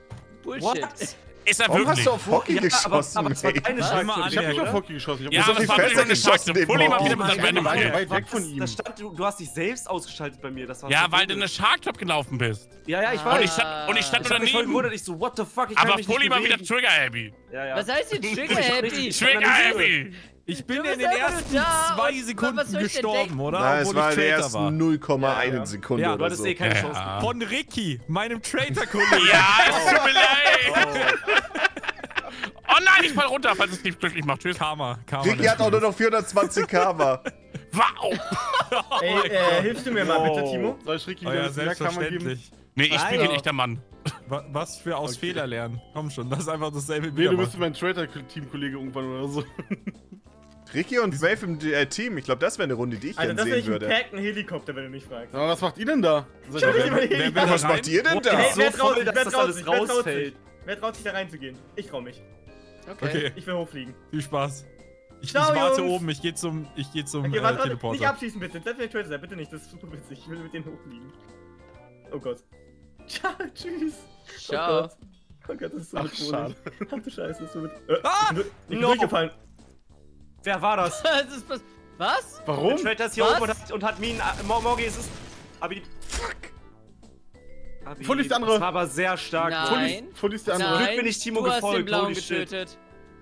Bullshit. What? Ist er Warum wirklich? hast du auf Hockey Ja, aber- geschossen, aber es war ey? keine Was? Scheibe. Mal Ich hab nicht auf Hockey geschossen. Ich Ja, hab aber so es viel war Fenster wieder eine geschossen Schachtel. neben Fully mal Hockey. wieder mit seinem Random weit, Kill. weit weg von ihm. Da stand, du, du hast dich selbst ausgeschaltet bei mir. Das war Ja, so weil du komisch. eine Shark Trap gelaufen bist. Ja, ja, ich Ah. weiß. Und ich stand, und ich stand Ich nur hab mich voll daneben. gewundert. Ich so, what the fuck, ich kann Aber mich Fully nicht mal wieder bewegen. Trigger-Happy. Ja, ja. Was heißt hier Trigger Happy? Trigger-Happy. Ich bin Du in bist den einfach ersten nur da zwei und Sekunden was soll ich denn gestorben, denken? oder? Nein, es Obwohl war ich in der Traitor ersten war. null Komma Ja, ja. eins Sekunde Ja, du oder hattest so. eh keine Ja. Chance. Von Ricky, meinem Traitor-Kollegen. Ja, es tut mir leid. Oh nein, ich fall runter, falls es nicht glücklich macht. Tschüss. Karma, Karma. Ricky hat auch nur noch vierhundertzwanzig Karma. Wow. Ey, äh, hilfst du mir mal bitte, Oh. Timo? Soll ich Ricky Oh wieder ja, ein bisschen mehr Kammer geben? selbstverständlich. Nee, ich bin Nein. ein echter Mann. Wa- Was für aus Okay. Fehler lernen. Komm schon, das ist einfach dasselbe Nee, wieder du bist machen. mein Traitor-Teamkollege irgendwann oder so. Ricky und Wave im äh, Team. Ich glaube, das wäre eine Runde, die ich Also gerne das sehen wäre würde. ein Pack, ein Helikopter, wenn du mich fragst. Aber was macht ihr denn da? Seid Schau ihr dich mal wer- hier wer- hin. wer- Was macht ihr denn da? Ey, so wer traut voll, sich, dass wer das traut alles sich, wer traut sich? rausfällt. Wer traut sich da reinzugehen? Ich trau mich. Okay. Okay, Ich will hochfliegen. viel Spaß. Ich, ich Ciao, warte Jungs. oben, ich gehe zum, ich geh zum Okay, äh, warte, warte, nicht Teleporter. abschießen bitte. Selbst wenn ich Traitor sei, bitte nicht. Das ist super witzig. Ich will mit denen hochfliegen. Oh Gott. Ciao, tschüss. Ciao. Oh Gott. Oh Gott, das ist so Ach, bedrohlich. schade. Ach du Scheiße, das ist so mit. Äh, Ah! ich bin, ich bin No. durchgefallen. Wer war das? Das ist was? Was? Warum? Der Traitor ist hier Was? oben und hat, und hat Minen. äh, Mo- Morgi, es ist. Abi. Fuck. Abi, Fully ist der andere. Das war aber sehr stark. Nein. Fully- Fully ist der andere. Nein, Glück bin ich Timo du hast gefolgt, den Blauen holy shit. getötet.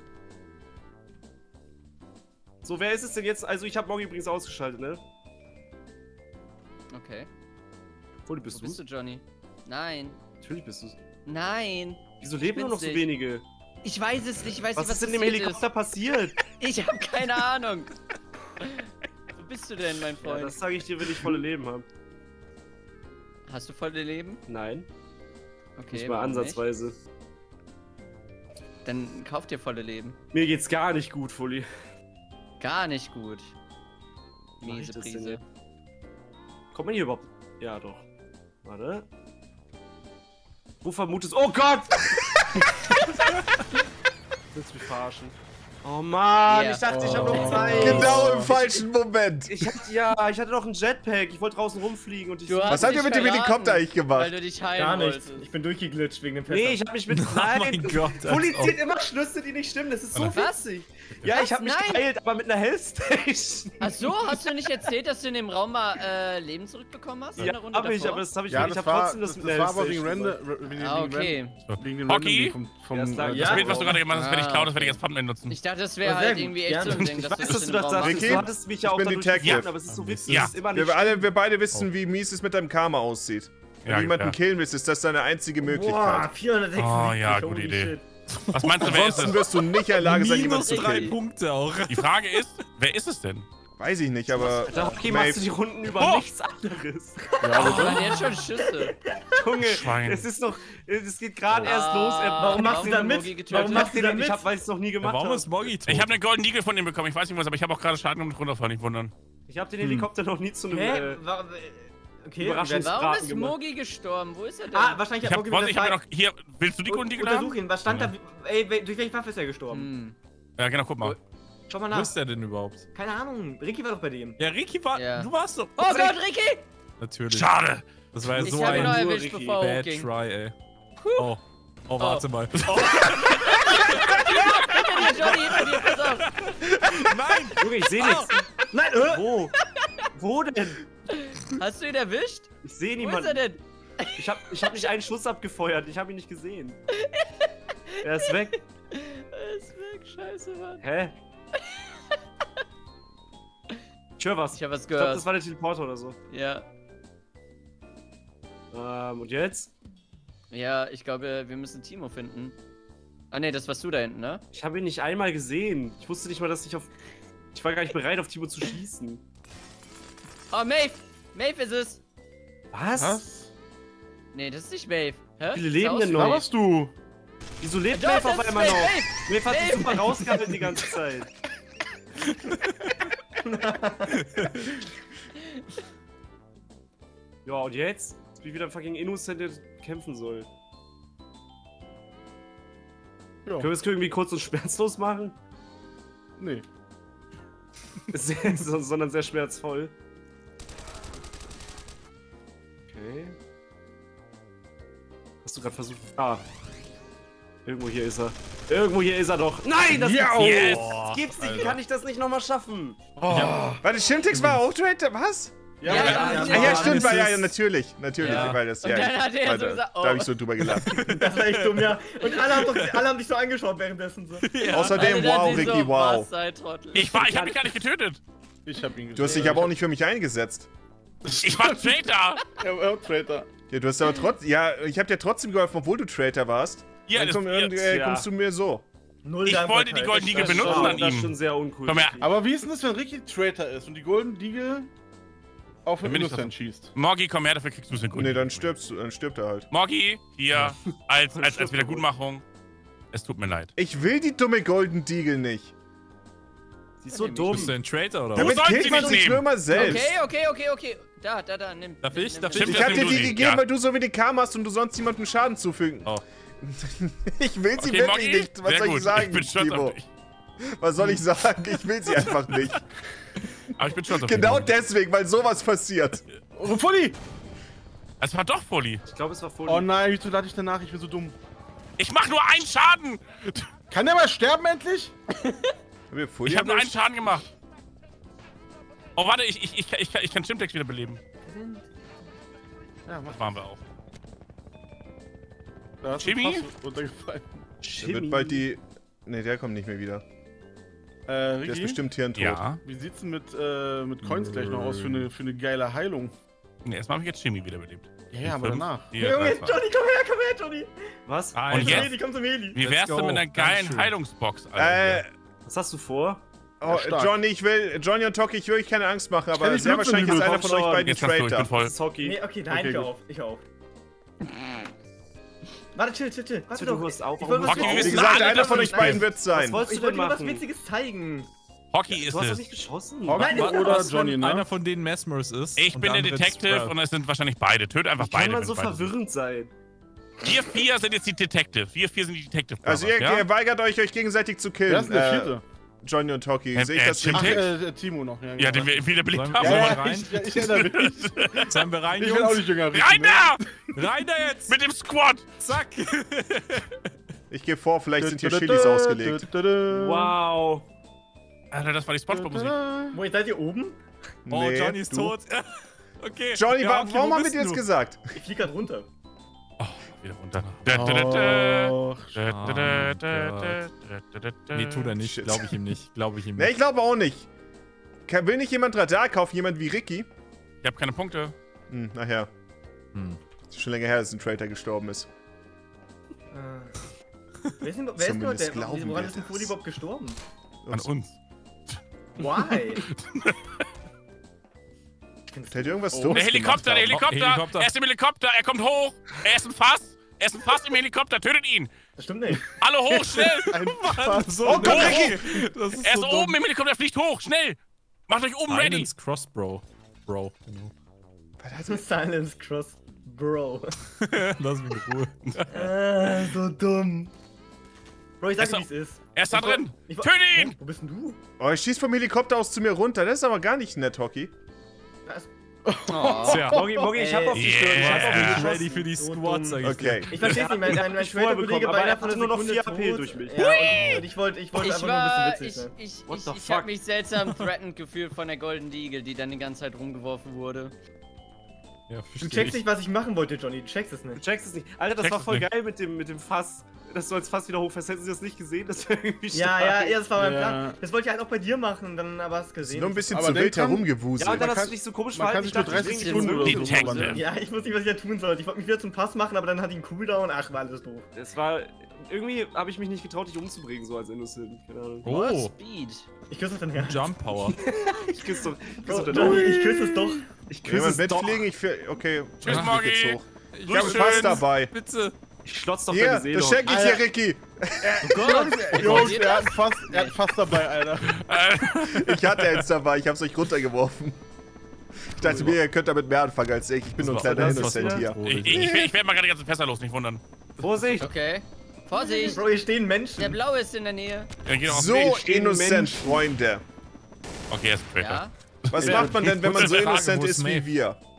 So, wer ist es denn jetzt? Also, ich habe Morgi übrigens ausgeschaltet, ne? Okay. Fully, Wo bist bist du? du, Johnny? Nein. Natürlich bist du's. Nein. Wieso leben nur noch so Witzig. wenige? Ich weiß es nicht. Ich weiß Was nicht, ist denn dem passiert Helikopter passiert? Ist. Ich habe keine Ahnung. Wo bist du denn, mein Ja, Freund? das sage ich dir, wenn ich volle Leben habe. Hast du volle Leben? Nein, Okay. nicht mal warum ansatzweise. Dann kauf dir volle Leben. Mir geht's gar nicht gut, Fully. Gar nicht gut. Mach ich Miese das denn Prise. hier? Kommt man hier überhaupt? Ja, doch. Warte. Wo vermutest Oh Gott! Willst du mich verarschen? Oh Mann, Ja. ich dachte, ich habe Oh. noch Zeit. Genau im falschen Moment. Ich hatte, ja, ich hatte noch einen Jetpack. Ich wollte draußen rumfliegen und ich. Du so- hast Was habt ihr dich mit dem verraten, Helikopter eigentlich Weil gemacht? du dich heilen Gar nichts. wolltest. Ich bin durchgeglitscht wegen dem Fenster. Nee, ich habe mich mit. Oh Nein! mein Gott. als Fully ob. zieht immer Schlüsse, die nicht stimmen. Das ist so Was? witzig. Ja, ich habe mich Nein. geheilt, aber mit einer Hellstation. Ach so, hast du nicht erzählt, dass du in dem Raum mal äh, Leben zurückbekommen hast? in Ja, der Runde hab ich, davor? aber das habe ich Ja, nicht. Ich das habe war, trotzdem das das, mit das der war aber wegen Hellstation Random. gesagt. Wegen, Ah, wegen okay. Random- Wegen dem Hockey? Random vom, vom Ja, ist da- äh, ja. Das Bild, was du gerade gemacht hast, werde ich Ah. klauen, das werde ich als Thumbnail nutzen. Ich dachte, das wäre Oh, sehr halt gut. irgendwie echt Gerne. so ein Ding, Ich dass weiß, du dass das du in das dem Raum sagst. Ricky? Du hattest mich ja Ich auch bin dadurch Detective. gefunden, aber es ist so witzig. Ja. Es ist immer Wir, nicht. alle, wir beide wissen, wie mies es mit deinem Karma aussieht. Wenn Ja, du jemanden klar. killen willst, ist das deine einzige Boah, Möglichkeit. vierhundertsechsundsiebzig. Oh, ja, gute holy Idee. shit. Was meinst du, wer ist Ansonsten es? wirst du nicht in der Lage sein, jemanden Minus zu drei killen. Punkte auch. Die Frage ist, wer ist es denn? Weiß ich nicht, aber. Da okay, machst du Maeve, die Runden über Oh. nichts anderes. Ja, Oh, man, jetzt schon Schüsse. Junge, Schwein. es ist noch. Es geht gerade Ah, erst los. Er, Warum machst du dann mit? Mogi getötet? Warum Mach machst du den dann nicht, mit? ich hab, weil ich es noch nie gemacht Warum habe. ist Moggy tot? Ich habe einen Golden Eagle von ihm bekommen. Ich weiß nicht was, aber ich habe auch gerade Schaden und runterfallen. Nicht wundern. Ich habe den Helikopter noch nie zu einem. Hä? Äh, Warum, äh, okay. Überraschungs- Warum Braten ist gemacht. Mogi gestorben? Wo ist er denn? Ah, wahrscheinlich Ich hat habe Mogi ich hab ja noch. Hier, willst du die Golden Eagle Untersuch haben? ihn, was stand da? Ey, wel- durch welche Waffe ist er gestorben? Hm. Ja, genau, guck mal. Schau mal Wo nach. ist der denn überhaupt? Keine Ahnung. Ricky war doch bei dem. Ja, Ricky war. Ja. Du warst doch. Oh Gott, Ricky! Natürlich. Schade! Das war ja Ich so habe ihn noch ein erwischt, Ricky. bevor er Bad hochging. Try, ey. Oh. Oh, warte mal. Johnny, hinter dir, pass auf. Nein! Junge, ich sehe nichts. Nein, äh? Wo? Wo denn? Hast du ihn erwischt? Ich sehe Wo ist er niemanden. denn? Ich habe ich hab nicht einen Schuss abgefeuert. Ich habe ihn nicht gesehen. Er ist weg. Er ist weg, scheiße, Mann. Hä? Ich höre was. Ich habe was Ich glaube, gehört. das war der Teleporter oder so. Ja. Ähm, und jetzt? Ja, ich glaube, wir müssen Timo finden. Ah ne, das warst du da hinten, ne? Ich habe ihn nicht einmal gesehen. Ich wusste nicht mal, dass ich auf. Ich war gar nicht bereit, auf Timo zu schießen. Oh, Maeve! Maeve ist es! Was? Was? Nee, das ist nicht Maeve. Hä? Wie viele Sieht leben aus denn wie noch? Da Maeve. warst du. Wieso lebt Doch, Maeve das auf ist einmal noch? Maeve! Maeve hat sich Maeve! super rausgehalten die ganze Zeit. Ja, und jetzt? Jetzt bin ich wieder ein fucking Innocent, der kämpfen soll. Ja. Können wir es irgendwie kurz und schmerzlos machen? Nee. Sehr, so- sondern sehr schmerzvoll. Okay. Hast du gerade versucht. Ah. Irgendwo hier ist er. Irgendwo hier ist er doch. Nein, das Ja, gibt's yes. nicht. Das gibt's nicht. Wie kann ich das nicht nochmal schaffen? Oh. Warte, Shimtex war auch Traitor? Was? Ja, Ja, ja, ja, ja, Ah, ja, Ja, stimmt, war, ja, ja, ist- natürlich. Natürlich, Ja. weil das, Und ja. dann hat er so Alter, gesagt, Da hab ich oh. so drüber gelacht. Das war echt dumm, ja. Und alle haben, doch, alle haben dich so angeschaut währenddessen. So. Außerdem, Alle dann wow, sie so, Ricky, wow. Was, sei Trottel. Ich war, ich hab mich gar nicht getötet. Ich hab ihn gesehen. Du hast dich aber auch nicht für mich eingesetzt. Ich war Traitor. Ja, ja, Traitor. Ja, du hast aber trotzdem. Ja, ich hab dir trotzdem geholfen, obwohl du Traitor warst. Ja, Dann das komm, jetzt. äh, ja. kommst du mir so. Null Ich wollte die Dankbarkeit. Golden Eagle Das ist benutzen schon- an Das ist ihm. schon sehr uncool. Komm her. Aber wie ist denn das, wenn Ricky Traitor ist und die Golden Deagle auf Dann den bin ich Innocent schießt? Morgi, komm her, dafür kriegst du es eine Nee, dann stirbst du, dann stirbt er halt. Morgi, hier, als, als, als Wiedergutmachung. Es tut mir leid. Ich will die dumme Golden Deagle nicht. Sie ist so Bist dumm. Bist du ein Traitor oder Damit sollst killt sie man nicht sich nehmen. nur immer selbst. Okay, okay, okay, okay. Da, da, da, nimm. Darf nimm, ich? nimm, Darf nimm. ich? Ich Das hab dir nimm die du sie, gegeben, ja. weil du so wenig Karma hast und du sonst niemandem Schaden zufügen. Oh. Ich will sie Okay, wirklich Morgi, nicht. Was sehr soll ich gut. sagen, Ich bin stolz Timo? auf dich. Was soll ich sagen? Ich will sie einfach nicht. Aber ich bin stolz auf dich. Genau Morgi. deswegen, weil sowas passiert. Oh, Fully! Es war doch Fully. Ich glaube, es war voll. Oh nein, wieso lade ich danach? Ich bin so dumm. Ich mach nur einen Schaden. Kann der mal sterben endlich? Haben wir Folie Ich habe nur einen erwischt? Schaden gemacht. Oh, warte, ich, ich, ich, ich, ich kann Shimtex wiederbeleben. Ja, mach. Das waren wir auch. Da ist Jimmy? ein Fass runtergefallen. Der wird bald die. Ne, der kommt nicht mehr wieder. Äh, Der ist Ricky, bestimmt hirntot. Ja. wie sieht's denn mit, äh, mit Coins gleich noch aus für eine, für eine geile Heilung? Ne, erstmal habe ich jetzt Jimmy wiederbelebt. Ja, ja, aber Fünf, danach. vier, Junge, drei, Johnny, zwei. komm her, komm her, Johnny. Was? Und Komm zum jetzt? Heli, komm zum Heli. Wie Let's wär's denn go. mit einer geilen Dankeschön. Heilungsbox? Äh, Alter? Was hast du vor? oh, stark. Johnny, ich will. Johnny und Toki, ich will euch keine Angst machen, aber kann nicht sehr nutzen, wahrscheinlich ist Übel. einer von euch beiden Jetzt kannst du, ich bin Traitor. voll. Das ist Hockey. Nee, okay, nein, Okay, ich hör gut. auf, ich hör auf. Warte, chill, chill, chill. Warte Du doch. hörst auf, Ich wollte was Hockey, wir Wie wissen gesagt, alle, einer dass von du euch nicht beiden bist. wird's sein. Was wolltest Ich du wollte denn dir was machen? Witziges zeigen. Hockey ist Du hast doch es. nicht geschossen. Hockey Nein, oder Was, Johnny, wenn ne? einer von denen Mesmers ist? Ich und bin der andere Detective Sprout? und es sind wahrscheinlich beide. Töte einfach Wie kann beide. man wenn so beide sind. verwirrend sein? Wir vier sind jetzt die Detective. Wir vier sind die Detective Also Brothers, ihr, ja? ihr weigert euch, euch gegenseitig zu killen. Wer ist denn der Äh, vierte? Johnny und Toki. Äh, Sehe ich äh, das Jim Ach, richtig? Tick? äh, der Timo noch. Ja, Ja, den genau. wir wiederbelebt Sollen- haben. Ja, Sollen ja, wir rein? ich, ja, ich erinnere mich. Sollen wir rein, Ich bin auch Jungs? nicht jünger. Ricky, Rein ne? da! Rein da jetzt! Mit dem Squad! Zack! Ich gehe vor, vielleicht sind hier Chilis ausgelegt. Wow. Alter, das war die Spongebob-Musik. Wo, seid ihr oben? Oh, Nee, Johnny ist du. tot. Okay. Johnny, ja, wa okay, warum wo haben wir bist dir das du? gesagt? Ich flieg grad runter. Oh, wieder runter. Da, da, da, da. Oh, Da, da, da, da, da, da, da, da. Nee, tut er nicht. Shit. Glaube ich ihm nicht. Glaube ich ihm Ne, ich nicht. glaube auch nicht. Ka- Will nicht jemand Radar kaufen? Jemand wie Ricky? Ich hab keine Punkte. Hm, nachher. Hm. Ist schon länger her, dass ein Traitor gestorben ist. Wer ist denn, wer ist denn Zumindest der, glauben woran wir ist denn das. Fully Bob gestorben? An uns. Why? Fällt dir irgendwas Oh. Dummes Der Helikopter, der gemacht Helikopter, Helikopter. Er ist im Helikopter, er kommt hoch. Er ist ein Fass. Er ist ein Fass im Helikopter, tötet ihn. Das stimmt nicht. Alle hoch, schnell. Mann, so Oh Gott, dumm. Ricky! Das ist Er ist so oben dumm. im Helikopter, fliegt hoch, schnell. Macht euch oben ready. Silence Cross, Bro. Bro, genau. Silence Cross, Bro. Lass mich in Ruhe. Äh, so dumm. Bro, ich sag dir, Er wie ist es ist. Er ist da Ich woll- drin. ich woll- Töte ihn. Hä? Wo bist denn du? Oh, ich schieß vom Helikopter aus zu mir runter. Das ist aber gar nicht nett, Hockey. Da ist- Oh. Tja. Moggi, Moggi, ich hab auf die Yeah. Stirn. Ich hab auf die Yeah. geschossen. Ready für die So Squad, dumm. sag ich Okay. Ich versteh's nicht, mein, mein, mein Ich vorher Kollege bekommen, war aber er innerhalb von hatte einer nur noch Sekunde vier A P tot. durch mich. Ja, und, und ich wollte ich wollte Ich einfach war, nur ein ich, bisschen witzig sein. ich, What ich, the ich fuck? hab mich seltsam threatened gefühlt von der Golden Eagle, die dann die ganze Zeit rumgeworfen wurde. Ja, Du verstehe checkst ich. nicht, was ich machen wollte, Johnny. Du checkst es Du nicht. checkst es nicht. Alter, das Checkst war es voll nicht. geil mit dem, mit dem Fass. Das soll jetzt Fass wieder hochfest. Hätten Sie das nicht gesehen? Das wäre irgendwie Ja, stark. ja, ja, das war mein Ja. Plan. Das wollte ich halt auch bei dir machen, dann aber hast du Ist gesehen. nur ein bisschen Aber zu der wild kann- herumgewuselt. Ja, und dann Man hast kann- du dich so komisch man kann verhalten. sich Ich nur dachte, dreißig ich bring Sekunden dich oder so Detective. verwandeln. Ja, ich wusste nicht, was ich da tun sollte. Ich wollte mich wieder zum Pass machen, aber dann hat ihn Cooldown. Ach, war alles doof. Es war. Irgendwie habe ich mich nicht getraut, dich umzubringen, so als Innocent. Keine Ahnung. Oh, Speed. Ich küsse dein Herz. Jump Power. Ich küsse doch. Ich Bro, küsse doch. Johnny, ich küsse es doch. Ich Will jemand küsse es doch. mitfliegen? Ich für, okay. Tschüss, ich Morgi. flieg jetzt hoch. Ich Ich hab Schön. Fass dabei. Bitte. Ich schlotz doch Hier, deine Seele. das schenke ich dir, Alter. Ricky. Jungs, er hat fast, er hat fast dabei, Alter. Ich hatte eins dabei, ich hab's euch runtergeworfen. Ich dachte mir, ihr könnt damit mehr anfangen als ich. Ich bin nur ein Das war kleiner das, was Innocent wir- hier. Ich, ich, ich werde mal gerade die ganzen Fässer los, nicht wundern. Vorsicht! Okay. Vorsicht! Bro, hier stehen Der Menschen. Blaue ist in der Nähe. Dann geh doch auf So den Weg. stehen innocent, Menschen. Freunde. Okay, er ist ein Traitor. Ja? Was macht man denn, wenn man so Frage, innocent wo ist ist wie Maeve? wir?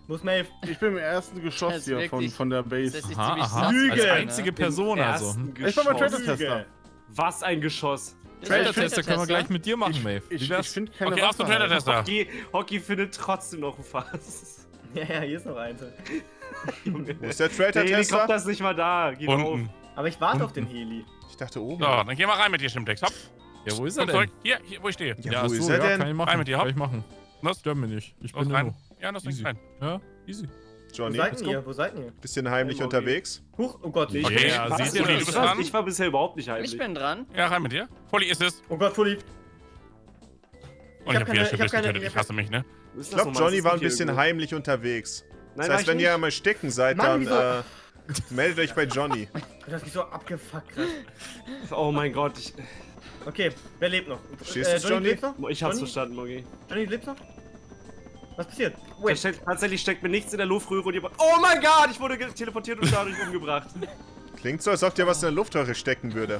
Wo ist Maeve? Ich bin im ersten Das Geschoss ist hier von, wirklich- von der Das Base. ist Aha, ziemlich aha. Lüge. Als einzige Person Im also. ersten Ich war mal Geschoss. Trader-Tester. Was ein Geschoss. Trader-Tester können wir gleich mit dir machen, Maeve. Ich, Wie ich wär's? finde keine Okay, auf zum Waffe halt. Trader-Tester. Hockey, Hockey findet trotzdem noch ein Fass. Ja, ja, hier ist noch eins. Junge. Wo ist der Der Trader-Tester? Helikopter ist nicht mal da. Geh mal auf. Unten. Aber ich warte auf den Heli. Ich dachte oben. So, dann geh mal rein mit dir, Stimmtext. Hopp. Ja, wo ist er Komm zurück. denn? Hier, hier, wo ich stehe. Ja, Ja, wo achso, ist er ja, denn? kann ich machen. Rein mit dir, kann hopp. ich machen. Los. Stört mich nicht. Ich Los bin rein. Inno. Ja, los Easy. rein. Ja, easy. Wo Johnny, seid let's ihr? Wo seid ihr? bisschen heimlich Hey, Moggy. unterwegs. Huch, oh Gott. Ich, Okay, ich, ja, war- siehst du, ich, du ich, bist war, dran. ich war bisher überhaupt nicht heimlich. Ich bin dran. Ja, rein mit dir. Fully ist es. Oh Gott, Fully. Oh, ich hab hab wieder keine- ich hab Stimmtext keine- getötet. ich Ich hab- hasse mich, ne? Wo ist Ich das glaube, nochmal? Johnny Ist war das ein nicht bisschen irgendwo? heimlich unterwegs. Nein, Das war heißt, ich wenn nicht. ihr einmal stecken seid, Mann, dann wieso? äh, meldet euch bei Johnny. Das ist mich so abgefuckt gerade. Oh mein Gott, ich, Okay, wer lebt noch? Verstehst du, Johnny? lebst noch? ich hab's Johnny? verstanden, Moggy. Johnny, du lebst noch? Was passiert? Da Wait. steckt, tatsächlich steckt mir nichts in der Luftröhre und ihr... Oh mein Gott, ich wurde ge- teleportiert und dadurch umgebracht. Klingt so, als ob dir was in der Luftröhre stecken würde.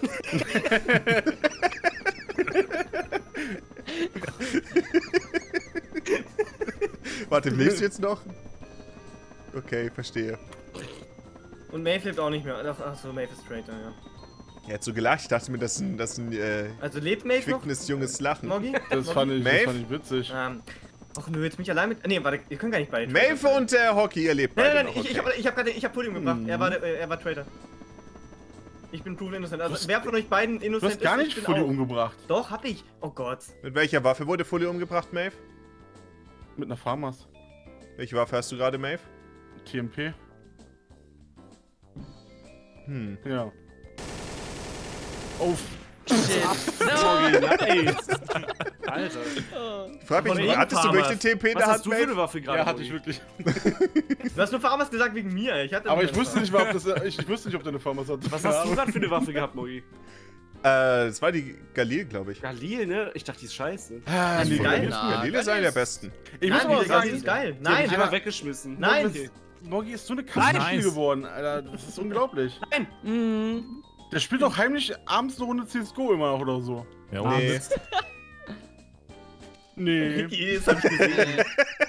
Warte, lebst du jetzt noch? Okay, verstehe. Und Maeve lebt auch nicht mehr. Ach, ach so, Maeve ist Traitor, ja. Er hat so gelacht, ich dachte mir, das ist ein, das ist ein äh, Also lebt Maeve noch? quickendes, junges Lachen. Moggy? Das Moggy? fand ich, das Maeve? fand ich witzig. Ähm. Ach nö, jetzt bin ich allein mit. Nee, warte, ihr könnt gar nicht beide. Maeve Traitor sein. und der Hockey, ihr lebt Nein, beide nein, nein, noch, ich, ich okay. hab, ich hab gerade, ich hab Podium gebracht. Er war, der- äh, er war Traitor. Ich bin proven innocent. Also, wer von euch beiden Du innocent hast gar ist, nicht ich bin Fully auch. umgebracht. Doch, hab ich. Oh Gott. Mit welcher Waffe wurde Fully umgebracht, Maeve? Mit einer Farmers. Welche Waffe hast du gerade, Maeve? T M P. Hm. Ja. Oh, Shit. Moggy, nice. Alter. Ich frag mich, Von den hattest du wirklich den T M P in Was der hast Hand, du für eine Maeve? Waffe gerade, ja, hatte Moggy? ich wirklich. Du hast nur Farmers gesagt wegen mir. Ich hatte Aber nur ich eine wusste nicht mal, ob das. Ich, ich wusste nicht, ob deine Farmers hat. Was hast du gerade für eine Waffe gehabt, Moggy? Äh, das war die Galil, glaube ich. Galil, ne? Ich dachte, die ist scheiße. Ah, Die nee, ist geil. Galil ist Na, gut. Galil ist einer der besten. Ich muss Nein, aber diese Galil sagen, ist geil. Die hab Nein, ich immer aber- weggeschmissen. Nein. Okay. Moggy ist so eine Kampfspiel Nice. geworden, Alter. Das ist unglaublich. nein. Mhm. Der spielt doch heimlich abends eine Runde C S G O immer noch oder so. Ja, Nee. Mist. Nee. Yes, hab ich gesehen.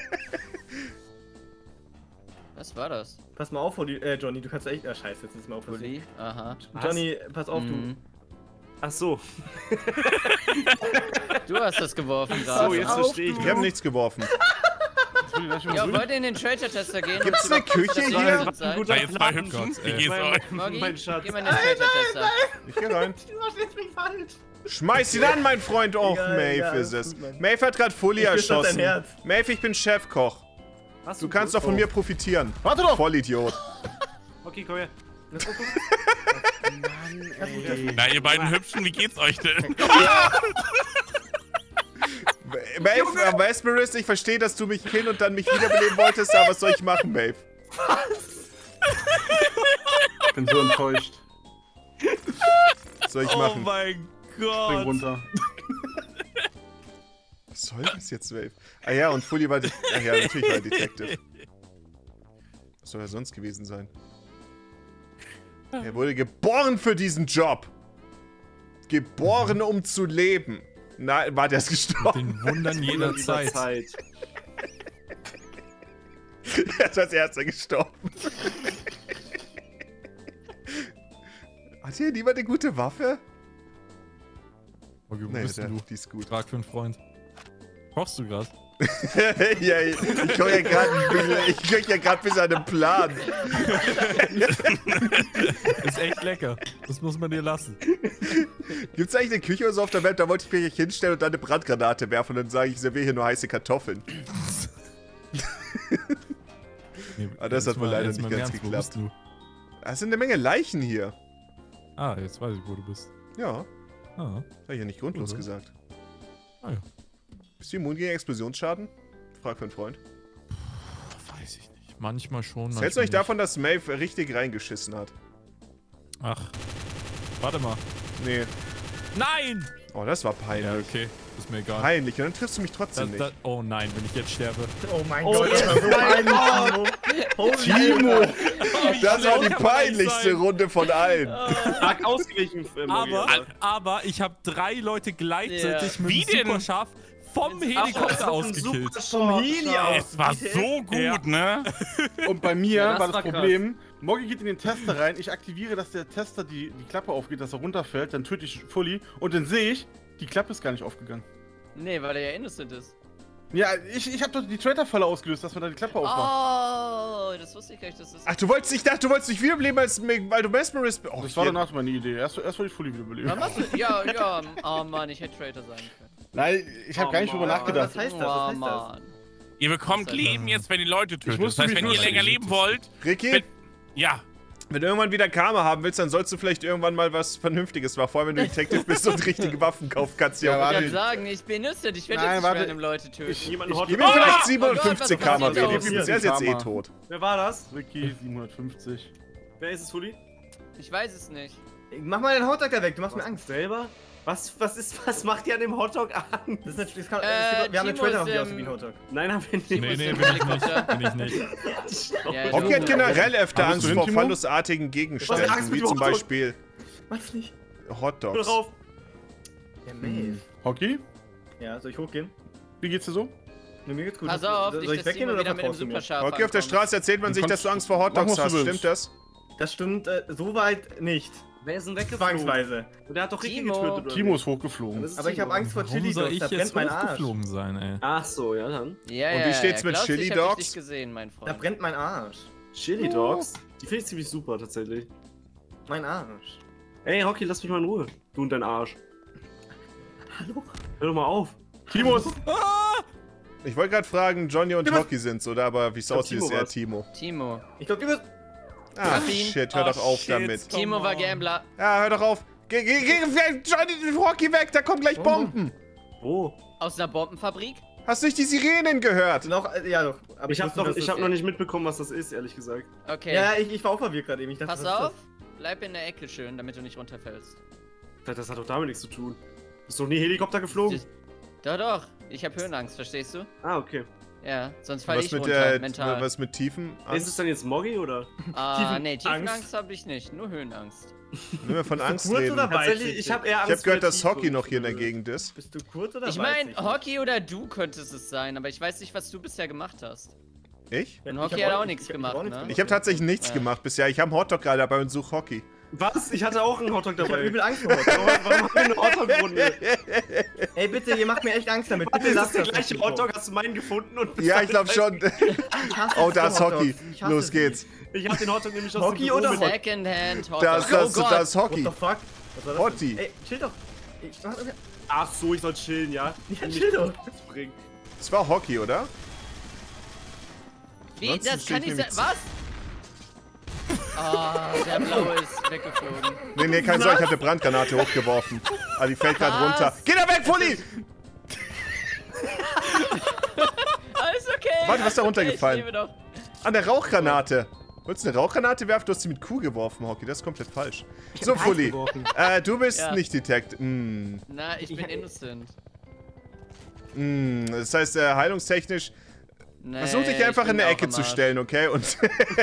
Was war das? Pass mal auf, Fully, äh, Johnny, du kannst echt. Ah, scheiße, jetzt ist mal auf. Bulli? Aha. Johnny, pass auf, Mhm. Ach so. Du hast das geworfen So, gerade. jetzt auf, verstehe ich. Ich habe nichts geworfen. Das will ich gleich mal Ja, sehen. wollt ihr in den Trader-Tester gehen? Gibt's und eine überprüfen, Küche dass ihr hier? gesund seid? Guter Da jetzt zwei Plan. Hübschen. Gott, Wie ey. geht's Mein- euch? Moggy, Mein Schatz. geh mal in den Trader-Tester. Ich geh rein. Du verstehst mich falsch. Schmeiß ihn an, mein Freund. Och, Egal, Maeve egal, ist es. alles gut, Mann. Maeve hat gerade Fully Ich küsse dein erschossen. Herz. Maeve, ich bin Chefkoch. Hast Du kannst doch von mir profitieren. Warte doch! Vollidiot. Okay, komm her. Na, ihr beiden Hübschen, wie geht's euch denn? Maeve, Vesperist, ich verstehe, dass du mich killen und dann mich wiederbeleben wolltest, aber was soll ich machen, Maeve? Ich bin so enttäuscht. Was soll ich Oh machen? mein Spring Gott. runter. Was soll das jetzt, Maeve? Ah ja, und Fully war... Ah ja, natürlich war er Detective. Was soll er sonst gewesen sein? Er wurde geboren für diesen Job. Geboren, um zu leben. Nein, war der ist gestorben? Den Wundern jeder Zeit. Zeit. Er ist als erster gestorben. Hat hier niemand eine gute Waffe? Okay, wo Nee, bist der, du? die ist gut. Frag für einen Freund. Kochst du gerade? ja, ich ich koche ja gerade ich koch ja gerade bis an einem Plan. Ist echt lecker. Das muss man dir lassen. Gibt's eigentlich eine Küche oder so auf der Welt? Da wollte ich mich hinstellen und dann eine Brandgranate werfen und dann sage ich, ich serviere hier nur heiße Kartoffeln. Nee, Ah, das hat jetzt wohl mal- leider jetzt nicht mal im ganz Ernst, wo geklappt. bist du? Da sind eine Menge Leichen hier. Ah, jetzt weiß ich, wo du bist. Ja, Ah, das habe ich ja nicht grundlos Mhm. gesagt. ah ja. Bist du immun gegen Explosionsschaden? Frag für einen Freund. Weiß ich nicht. Manchmal schon, Was manchmal hältst du euch nicht. davon, dass Maeve richtig reingeschissen hat? Ach. Warte mal. Nee. Nein! Oh, das war peinlich. Ja, okay. Ist mir egal. Peinlich. Und dann triffst du mich Das, trotzdem nicht. das, oh nein, wenn ich jetzt sterbe. Oh mein Oh, Gott, yes. das war so peinlich, Timo. Holy Timo! Wie Das war schlau die kann man eigentlich peinlichste sein? Runde von allen. Arg ausgewichen, äh, Moggy, Aber, aber. aber ich habe drei Leute gleichzeitig Ja. mit Wie dem denn? Superscharf vom Helikopter aus gekillt. Vom Heli aus. Es war so gut, Ja. ne? Und bei mir Ja, das war das war krass. Problem, Moggy geht in den Tester rein, ich aktiviere, dass der Tester die, die Klappe aufgeht, dass er runterfällt, dann töte ich Fully und dann sehe ich, die Klappe ist gar nicht aufgegangen. Nee, weil der ja innocent ist. Ja, ich, ich habe doch die Traitor-Falle ausgelöst, dass man da die Klappe aufmacht. Oh, das wusste ich gar nicht, dass das... Ach, du wolltest, ich dachte, du wolltest dich wiederbeleben, als, weil du Mesmerist bist. Oh, Das war hier- danach meine Idee. Erst, erst wollte ich Fully wiederbeleben. Was machst du? Ja, ja, oh Mann, ich hätte Traitor sein können. Nein, ich habe Oh gar nicht drüber Mann. nachgedacht. Was heißt das? Was Oh heißt das? Mann. Ihr bekommt Das heißt, Leben jetzt, wenn ihr Leute tötet. Das musste heißt, mich wenn nur ihr länger schützen. leben wollt, Ricky, wenn, ja. wenn du irgendwann wieder Karma haben willst, dann sollst du vielleicht irgendwann mal was Vernünftiges machen. Vor allem, wenn du Detective bist und richtige Waffen kaufen kannst. Ja, Ja, warte. Ich warte. kann sagen, ich bin innocent, ich werde Nein, jetzt nicht warte. random Leute töten. Ich, Jemanden ich hot- Gib mir Oh! vielleicht Oh Gott, siebenundfünfzig was Karma. passiert Wir da? sind jetzt jetzt eh Karma. tot. Wer war das? Ricky, siebenhundertfünfzig. Wer ist es, Fully? Ich weiß es nicht. Mach mal den Hotdog da weg, du machst mir Angst. Selber? Was, was ist, was macht ihr an dem Hotdog an? Das ist natürlich, das kann, Äh, es gibt, wir haben einen Timo Trailer noch, ist, der aussieht ähm, wie ein Hotdog. Nein, hab ich nicht. Nee, nee, ist bin im ich Helikopter. nicht. Bin ich nicht. Ja, Hockey du- hat generell öfter Hast Angst du hin, vor Timo? verlustartigen Was ist Angst Gegenständen, mit wie zum Hotdog? Beispiel Mach's nicht. Hotdogs. Hör drauf. Ja, Maeve. Hockey, Ja, soll ich hochgehen? wie geht's dir so? Nee, mir geht's gut. Pass auf, soll nicht, ich dass weggehen Timo oder wieder mit dem vertraust du mir? Superscharf Hockey, auf der ankommt. Straße erzählt man Du sich, kannst- dass du Angst vor mach, Hotdogs was du hast. willst. Stimmt das? Das stimmt äh, soweit nicht. Wer ist denn weggeflogen? Zwangsweise. Und der hat doch Ricky Timo. getötet, oder? Timo wie? ist hochgeflogen. Das ist Aber ich Timo. habe Angst vor Warum Chili soll Dogs, ich da brennt jetzt mein Arsch. hochgeflogen sein, ey? Ach so, ja dann. Ja, Und ja, wie steht's ja, mit glaubst du, Chili ich hab dich Dogs? nicht gesehen, mein Da Freund. brennt mein Arsch. Chili Dogs? Die finde ich ziemlich super, tatsächlich. Mein Arsch. Ey, Hockey, lass mich mal in Ruhe. Du und dein Arsch. Hallo? Hör doch mal auf. Timo ist. Ich wollte gerade fragen, Johnny und Ja, was- Hockey sind's, oder? Aber wie es glaub, aussieht, ist Timo eher war's. Timo. Timo. Ich glaube, du bist... Ah, ihn. shit, hör Oh, doch auf shit. damit. Timo war Gambler. Ja, hör doch auf. Geh, geh, geh, weg, Johnny, Hockey weg, da kommen gleich Bomben. Wo? Aus einer Bombenfabrik? Hast du nicht die Sirenen gehört? Noch, äh, ja doch. Aber Ich habe wusste, noch, dass ich das- hab noch nicht mitbekommen, was das ist, ehrlich gesagt. Okay. Ja, ich, ich war auch verwirrt gerade eben. Ich dachte, Pass was ist auf. Bleib in der Ecke schön, damit du nicht runterfällst. Das hat doch damit nichts zu tun. Bist du noch nie Helikopter geflogen? Doch, doch. Ich habe Höhenangst, verstehst du? Ah, okay. Ja, sonst falle Was ich mit, runter, der, mental. was mit Tiefen? Ist es dann jetzt Moggy oder? Ah, Tiefen- nee, Angst? Tiefenangst habe ich nicht, nur Höhenangst. Wenn wir von Angst kurz reden. oder weit? Tatsächlich, ich habe eher Angst Ich habe gehört, vor dass Tiefe Hockey und noch hier in der Höhe. Gegend ist. Bist du kurz oder Ich weit? meine, nicht? Hockey oder du könntest es sein, aber ich weiß nicht, was du bisher gemacht hast. Ich? Und Ich Hockey hab hat auch- auch nichts ich hab gemacht, auch nichts ne? gemacht. Ich habe tatsächlich nichts Ja. gemacht bisher. Ich habe einen Hotdog gerade dabei und suche Hockey. Was? Ich hatte auch einen Hotdog Ich hab dabei. übel Angst vor Hotdog. Warum warum haben wir eine Hotdog-Runde? Ey, bitte, ihr macht mir echt Angst damit. Bitte Ist das lasst der das gleiche nicht. Hotdog? Hast du meinen gefunden? Und bist Ja, damit ich glaube schon. Ich hasse Oh, diese da ist Hotdogs. Hockey. Ich hasse Los sie. geht's. Ich habe den Hotdog nämlich aus Hockey dem Büro oder mit- Hot- Secondhand Hotdog. Das, oh das, Gott. das ist What Hockey. the fuck? Was war das Hotti. denn? Ey, chill doch. Ich mach okay. Ach so, ich soll chillen, ja? Ja, chill doch. Bringen. Das war Hockey, oder? Wie? Ansonsten Das kann steht nicht hier sein. Was? Ah, der blaue ist weggeflogen. Nee, nee, keine Sorge, ich habe eine Brandgranate hochgeworfen. Aber die fällt gerade Was? runter. Geh da weg, Fully! Alles okay. Warte, was ist da alles runtergefallen? Okay, ich lebe doch. An der Rauchgranate. Wolltest du eine Rauchgranate werfen? Du hast sie mit Q geworfen, Hockey. Das ist komplett falsch. So, Fully. Äh, du bist Ja. nicht Detect. Mm, Na, ich bin innocent. mm, das heißt, äh, heilungstechnisch, Nee, versuch dich ich einfach bin in eine auch Ecke am zu Arsch. stellen, okay? Und,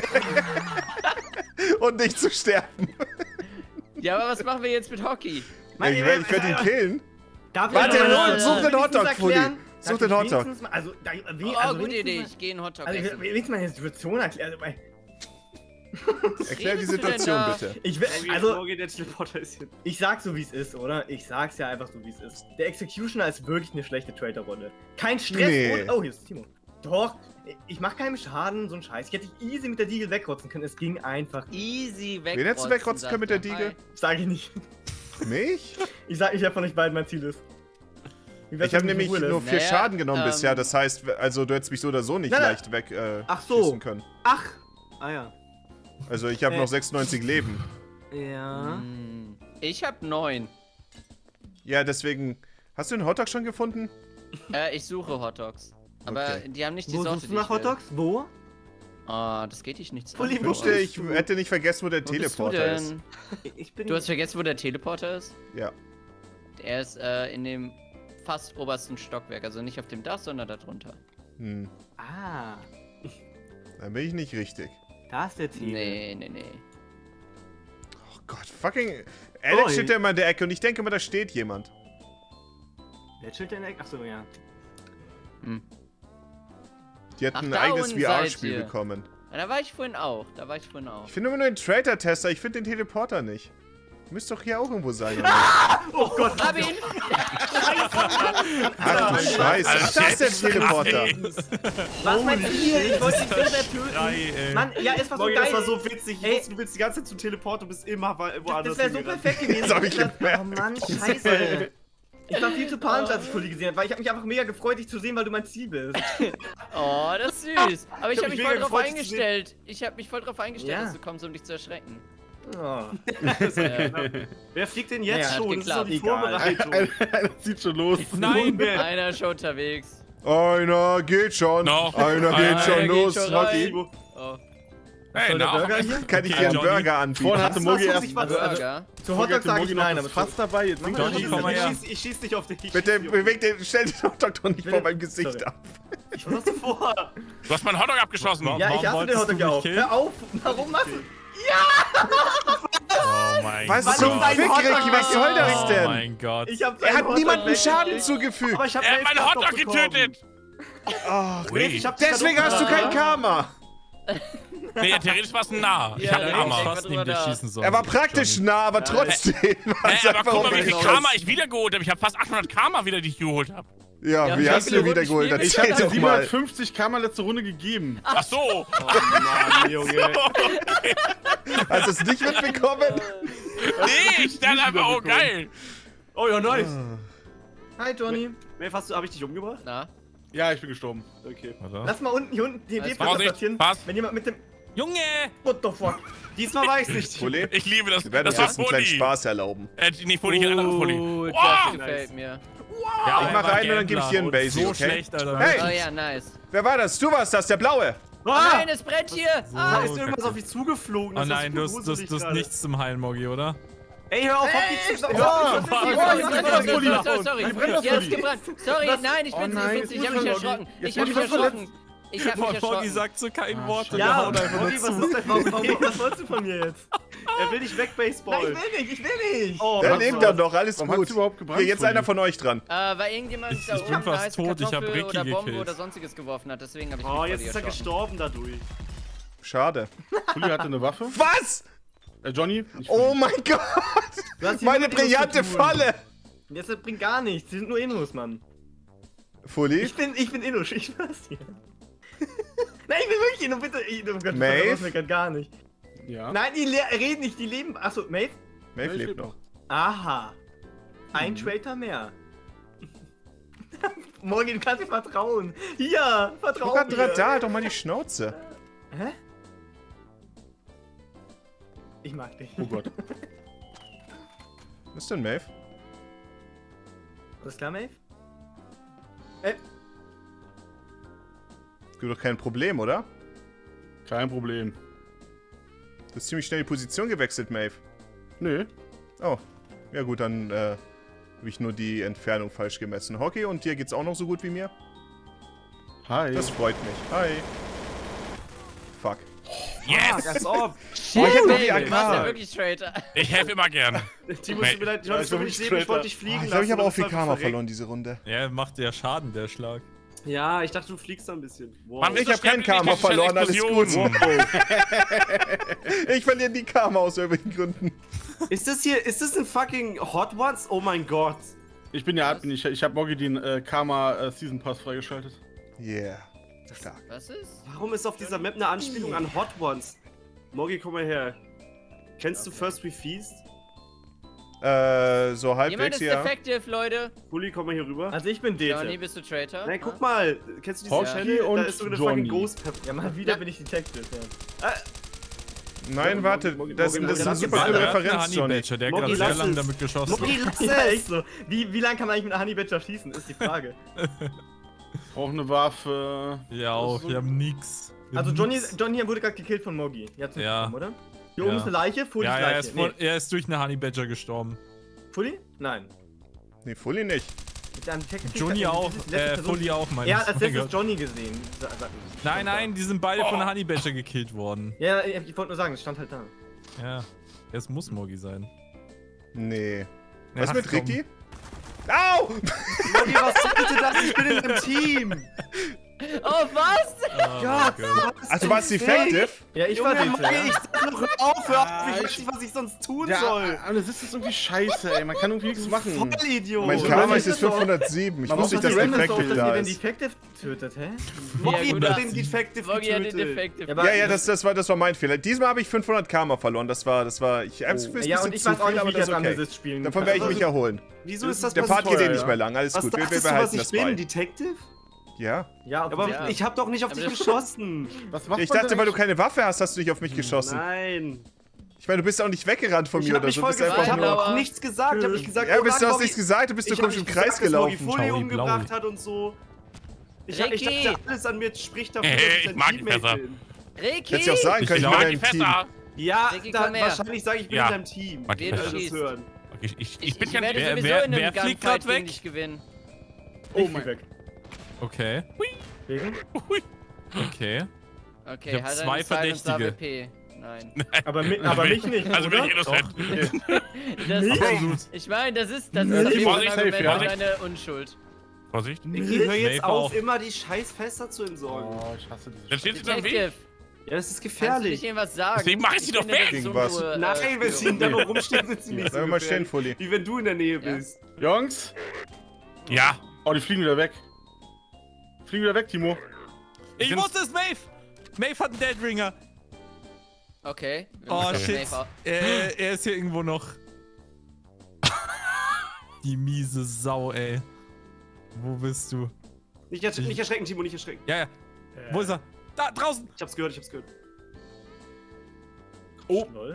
und nicht zu sterben. Ja, aber was machen wir jetzt mit Hockey? Mann, ich ey, werde ich werd ey, ihn ey, killen. Darf Warte, ich noch mal- such den wenigstens Hotdog, Fully. erklären? Such Darf den ich Hotdog. wenigstens mal- Also, da, we, Oh, also gute wenigstens Idee, mal- ich gehe einen Hotdog Also, ich essen. will wenigstens mal eine Situation erklären. Also, ey, Erklär die redest du denn Situation da? bitte. ich will, Moggy, also, Moggy, der Teleporter ist hier. ich sag so wie es ist, oder? Ich sag's ja einfach so wie es ist. Der Executioner ist wirklich eine schlechte Traitor-Rolle. Kein Stress. Nee. Und, oh, hier ist Timo. Doch, ich mach keinen Schaden, so ein Scheiß. Ich hätte dich easy mit der Diegel wegrotzen können. Es ging einfach. Easy weg. Wen hättest du wegrotzen können mit der Diegel? Sag ich nicht. Mich? Ich sag nicht, wer von euch beiden mein Ziel ist. Wie wär's, Ich habe wenn du mich nämlich in Ruhe nur lässt? vier Naja, Schaden genommen ähm, bisher. Das heißt, also du hättest mich so oder so nicht Nein, nein. leicht weg äh, Ach so. schießen können. Ach! Ah ja. Also ich habe Äh. noch sechsundneunzig Leben. Ja. Hm, Ich hab neun. Ja, deswegen. Hast du den Hotdog schon gefunden? Äh, ich suche Hotdogs. Aber Okay. die haben nicht die Wo Sorte, suchst du die nach ich will. Hotdogs? Wo? Ah, das geht dich nichts Fully, an. wo Ich wünschte, ich bist du? hätte nicht vergessen, wo der Wo bist du Teleporter ist. denn? Ich bin. Du hast vergessen, wo der Teleporter ist? Ja. Er ist äh, in dem fast obersten Stockwerk. Also nicht auf dem Dach, sondern darunter. Hm. Ah, Dann bin ich nicht richtig. da ist der Ziel. Nee, nee, nee. Oh Gott, fucking. Alex Oi. steht da immer in der Ecke und ich denke immer, da steht jemand. Der chillt in der Ecke. Achso, ja. Hm. Die hatten Ach, ein da eigenes unten V seid R-Spiel ihr. bekommen. Ja, da war ich vorhin auch. Da war ich vorhin auch. Ich finde immer nur den Traitor-Tester, ich finde den Teleporter nicht. Müsste doch hier auch irgendwo sein, oder? Oh Gott, Hab ihn! Ach du Scheiße. Ach, da ist der Teleporter. was mein Ziel? Ich wollte dich so sehr töten. Drei, ey. Mann, ja, es war so Morgi, geil. das war so witzig. Ich Ey. wusste, du willst die ganze Zeit zum Teleport, du bist immer woanders Das wäre so hingerannt. perfekt gewesen. Das hab ich dachte, gemerkt. oh Mann, scheiße. Ich war viel zu panisch, als ich Fully gesehen habe, weil ich habe mich einfach mega gefreut, dich zu sehen, weil du mein Ziel bist. Oh, das ist süß. Aber ich hab habe mich mich voll mega drauf gefreut, dich zu eingestellt. Ich habe mich voll drauf eingestellt, Ja. dass du kommst, um dich zu erschrecken. Oh. Wer fliegt denn jetzt Naja, schon? hat Das ist doch die geklappt. Vorbereitung. Einer zieht schon los. Nein! Einer ist schon unterwegs. Einer geht schon. Noch. Einer geht Einer schon geht los. schon Hockey. rein. Oh. Hey, Soll der na, Burger hier? Kann ich Okay, dir einen Johnny. Burger anbieten? Vorhin hatte Das Mogi war so erst. nicht was- Also, also, Burger. Zu Vorhin Hotdog hatte sage Mogi ich noch nein, das aber Fass dabei. Jetzt singt Johnny, er komm mal Ich her. schieß, ich schieß nicht auf dich. Ich Bitte schieß nicht auf beweg den, stell den Hotdog doch nicht will- vor meinem Gesicht Sorry. ab. dich. Was hast du vor? du hast meinen Hotdog abgeschossen. Warum- Ja, ich hasse den wolltest Hotdog du ja mich auch. killen? Hör auf, warum machst du? Oh mein Was Gott. zum dein Fick, Hotdog Ricky, was soll das Oh denn? mein Gott. Ich hab Er seinen hat Hotdog niemandem Schaden weggekillt. zugefügt. Aber ich hab Er hat Maeve meinen grad Hotdog noch bekommen. getötet. Ach, Ui. Ich hab dich deswegen grad hast du kein umgebracht. Karma. Nee, theoretisch war es nah. Ich Ja, hatte der Karma. Arsch. Fast neben dir Da. schießen sollen. Er war praktisch Johnny. nah, aber trotzdem. Hä, war's aber einfach guck mal, wie viel raus. Karma ich wiedergeholt habe. Ich habe fast achthundert Karma wieder, die ich geholt habe. Ja, Ja, wie wie hast du viele dir wieder Runden geholt? spielen Ich Erzähl hatte doch mal. siebenhundertfünfzig Karma letzte Runde gegeben. Ach so. Oh Mann, Junge. Hast du es nicht mitbekommen? Nee, ich dachte einfach, oh geil. Oh ja, nice. Hi, Johnny. Maeve, hast du, hab ich dich umgebracht? Na? Ja, ich bin gestorben. Okay. Oder? Lass mal unten, hier unten die Alles D-Plätze Vorsicht, platzieren. was? Wenn jemand mit dem... Junge! What the fuck? Diesmal war ich's nicht. Fully, Ich liebe das. wir werden Das uns war jetzt einen kleinen Fully. Spaß erlauben. Äh, nicht Fully, hier ein anderer Fully. Oh, Oh, das gefällt mir. Ja, Ich mach aber einen und dann geb ich dir einen Gambler. Basic, So okay? schlecht, Alter. Hey! Oh ja, nice. Wer war das? Du warst das, der Blaue. Ah! Nein, es brennt hier! Da Ah. ist irgendwas auf dich zugeflogen. Oh Das war nein, du super hast, du hast, gruselig du hast gerade. nichts zum Heilen, Mogi, oder? Ey, hör auf, Ey, Hockey zu hör hör auf, auf. was ist Oh, hier? sorry, Was sorry, ist sorry, hier? sorry, Fully? sorry, sorry. Wie brennt das, Ja, es Fully? gebrannt. Sorry, Was? nein, ich Oh bin nein, ich, ich hab jetzt mich muss ich erschrocken. Jetzt Ich hab mich muss ich was erschrocken. Ich hab mich Mogi erschrocken. sagt so kein Ah, Wort und Ja, er haut einfach nur Morgi, was zu. ist denn? Warum, warum, was wolltest du von mir jetzt? Er will dich weg, Nein, ich Baseball. will nicht, ich will nicht. Oh, Der was lebt war's? dann noch, alles Warum hat's gut. überhaupt gebrannt, Hier, jetzt Fully? einer von euch dran. Äh, weil irgendjemand Ich- da ich bin oben fast heiße tot, ich hab Kartoffel Ricky oder Bombe gekillt. oder sonstiges geworfen hat, deswegen hab ich Oh, mich jetzt ist er erschrocken. gestorben dadurch. Schade. Fully hatte eine Waffe. Was? Äh, Johnny? Nicht Oh Fully. mein Du hast Gott! hier Meine nur mit Infos brillante zu tun. Falle! Das bringt gar nichts, die sind nur Innos, Mann. Fully? Ich bin, ich bin Innos, ich weiß hier. Nein, ich bin wirklich Inno, bitte. Ich, oh Gott, Maeve? das mir grad gar nicht. Ja. Nein, die le- reden nicht, die leben. Achso, Maeve? Maeve ich lebt leb noch. Aha. Ein Mhm. Traitor mehr. Morgi, du kannst mir vertrauen. Hier, vertrau Guck grad mir. dran, da, halt doch mal die Schnauze. Hä? Ich mag dich. Oh Gott. Was ist denn, Maeve? Alles klar, Maeve? Gibt doch kein Problem, oder? Kein Problem. Du hast ziemlich schnell die Position gewechselt, Maeve. Nö. Oh. Ja gut, dann äh, habe ich nur die Entfernung falsch gemessen. Hockey, und dir geht's auch noch so gut wie mir? Hi. Das freut mich. Hi. Fuck. Yes! Als ob. Oh, ich hab noch die Baby, A du warst ja K. wirklich Traitor. Ich helfe immer gern. Timo, es tut mir leid, ich Ja, wollte ich dich bin nicht sehen, straight ich wollte up. dich fliegen Oh, ich lassen. glaube, ich habe und auch viel du bist Karma einfach verloren diese Runde. Ja, macht ja Schaden, der Schlag. verreckt. Ja, ich dachte, du fliegst da ein bisschen. Wow. Mann, Ich wieso hab kein sterben die Karma nicht durch verloren, alles Explosionen? gut. Ich verliere die Karma aus irgendwelchen Gründen. Ist das hier, ist das ein fucking Hot Ones? Oh mein Gott. Ich bin ja Admin. Ich, ich habe Morgi den äh, Karma äh, Season Pass freigeschaltet. Yeah. Stark. Was ist? Warum ist auf dieser Map eine Anspielung an Hot Ones? Morgi, komm mal her. Kennst du First We Feast? Äh, so Jemand halbwegs, ist ja. defective, Leute. Bulli, komm mal hier rüber. Also ich bin Johnny, Dete. bist du Traitor? Nein, guck mal. Kennst du diese Hockey Channel? Da und ist so eine Johnny. fucking Ghost Pepper. Ja, mal wieder bin ich Detective, ja. Nein, warte. Das, das ist eine super dumme Referenz, Johnny. Badger, der hat Mogi, gerade sehr lass lange es. damit geschossen. Mogi, lass Ja, es. echt so. Wie, wie lange kann man eigentlich mit einer Honey Badger schießen, ist die Frage. Brauch eine Waffe. Ja, auch, wir haben nix. Wir Also haben Johnny, nix. Johnny wurde gerade gekillt von Morgi. Jetzt Ja. ja. oder? Hier oben Ja. ist eine Leiche, Fully Ja, ist er Leiche. ist, voll, er ist durch eine Honey Badger gestorben. Nee. Fully? Nein. Nee, Fully nicht. Mit einem Detective- Johnny die auch, letzte äh, Person- Fully auch, meine Er ich. hat als Mein letztes Gott. Johnny gesehen. Sa- sa- Nein, stand nein, die sind beide von der Honey Badger gekillt worden. Da. Ja, ich wollte nur sagen, es stand halt da. Ja, es muss Mogi sein. Nee. Was Ach, mit komm. Ricky? Au! Johnny, was sollte das? Ich bin in einem Team. Oh, was? Oh Gott, Gott. was Ach, du denn warst defective? Ja, ich war Junge, Dete. Mann, ich sag noch, hör auf, hör auf. Ah, Ich weiß ich- nicht, was ich sonst tun Ja, soll. aber das ist jetzt irgendwie scheiße, ey. Man kann irgendwie nichts machen. Vollidiot. Mein Oh, Karma man ist jetzt muss das doch- fünfhundertsieben. Ich Man wusste muss nicht, das dass Defective Defective dass da ihr den ist. Defective tötet, hä? Moggi Ja, gut, hat das- den Defective Moggi hat den getötet. Defective. Ja, aber- Ja, ja, das, das, war, das war mein Fehler. Diesmal habe ich fünfhundert Karma verloren. Das war, das war, ich hab's Oh. gewiss, Ja, bisschen und ich zu weiß auch viel, nicht, aber wie ich das das ist okay. Amethyst spielen Davon kann. werde ich mich erholen. Wieso ist das Der Part geht eh passiert? nicht mehr lang. Alles Was gut, wir, wir dachtest du, was behalten ich das bin? bei. Detective? Ja. Ja, Aber Ja. ich hab doch nicht auf Aber dich das- geschossen. Was macht Ich man dachte, denn weil du eigentlich? keine Waffe hast, hast du nicht auf mich geschossen. Nein. Ich meine, du bist auch nicht weggerannt von Ich mir hab oder mich so. voll Bist gefreut. einfach Ich hab nur. auch nichts gesagt. Hab ich gesagt, Ja, oh bist du Mann, hast nichts gesagt, du bist so Ich hab komisch im nicht Kreis gesagt, dass Moggi gelaufen. Folie Blaui, umgebracht Blaui. hat und so. Ich, hab, ich Ricky! dachte, alles an mir spricht dafür, Hey, dass ich ich mag ein die Teammate Fässer. bin. Ricky! Hätte ich auch sagen Ich können, ich glaub, bin die in einem Team. Fässer. Ja, Ricky, da, komm her. wahrscheinlich sage ich, ich bin Ja. in deinem Team. Mag die Wen du Fässer. das schießt. hören. Ich, ich, ich Ich, bin ich ja werde nicht. Wer- sowieso wer- in einem wer fliegt Gunfight grad weg? gegen dich gewinnen. Oh Ich mein weg. Okay, Wegen? okay. Okay, Ich hab halt zwei eine Silence Verdächtige. A W P. Nein. Aber, mi aber mich nicht, Also bin oder? ich innocent. Das Absolut. Ich meine, das ist, das Nee, ist auf jeden Fall ein Vorsicht, Argument safe, ja. für deine Unschuld. Vorsicht. Ricky, hör jetzt Maeve auf, auch. immer die scheiß Fässer zu entsorgen. Oh, ich hasse diese Dann steht sie im Weg. Detective, Ja, das ist kannst du nicht gefährlich. irgendwas sagen? Deswegen mach ich sie doch finde, das weg. ist Gegen was? nur, äh, Nein, wenn sie da noch rumstehen, sind sie nicht so Bleib mal stehen, gefährlich. Fully. Wie wenn du in der Nähe Ja. bist. Jungs! Ja. Oh, die fliegen wieder weg. Fliegen wieder weg, Timo. Ich wusste es, Maeve! Maeve hat einen Deadringer. Okay. wir Oh, müssen shit. Maeve- Äh, er ist hier irgendwo noch. Die miese Sau, ey. Wo bist du? Nicht, ersch nicht erschrecken, Timo, nicht erschrecken. Ja, ja. Wo ist er? Da, draußen! Ich hab's gehört, ich hab's gehört. Oh. Lol.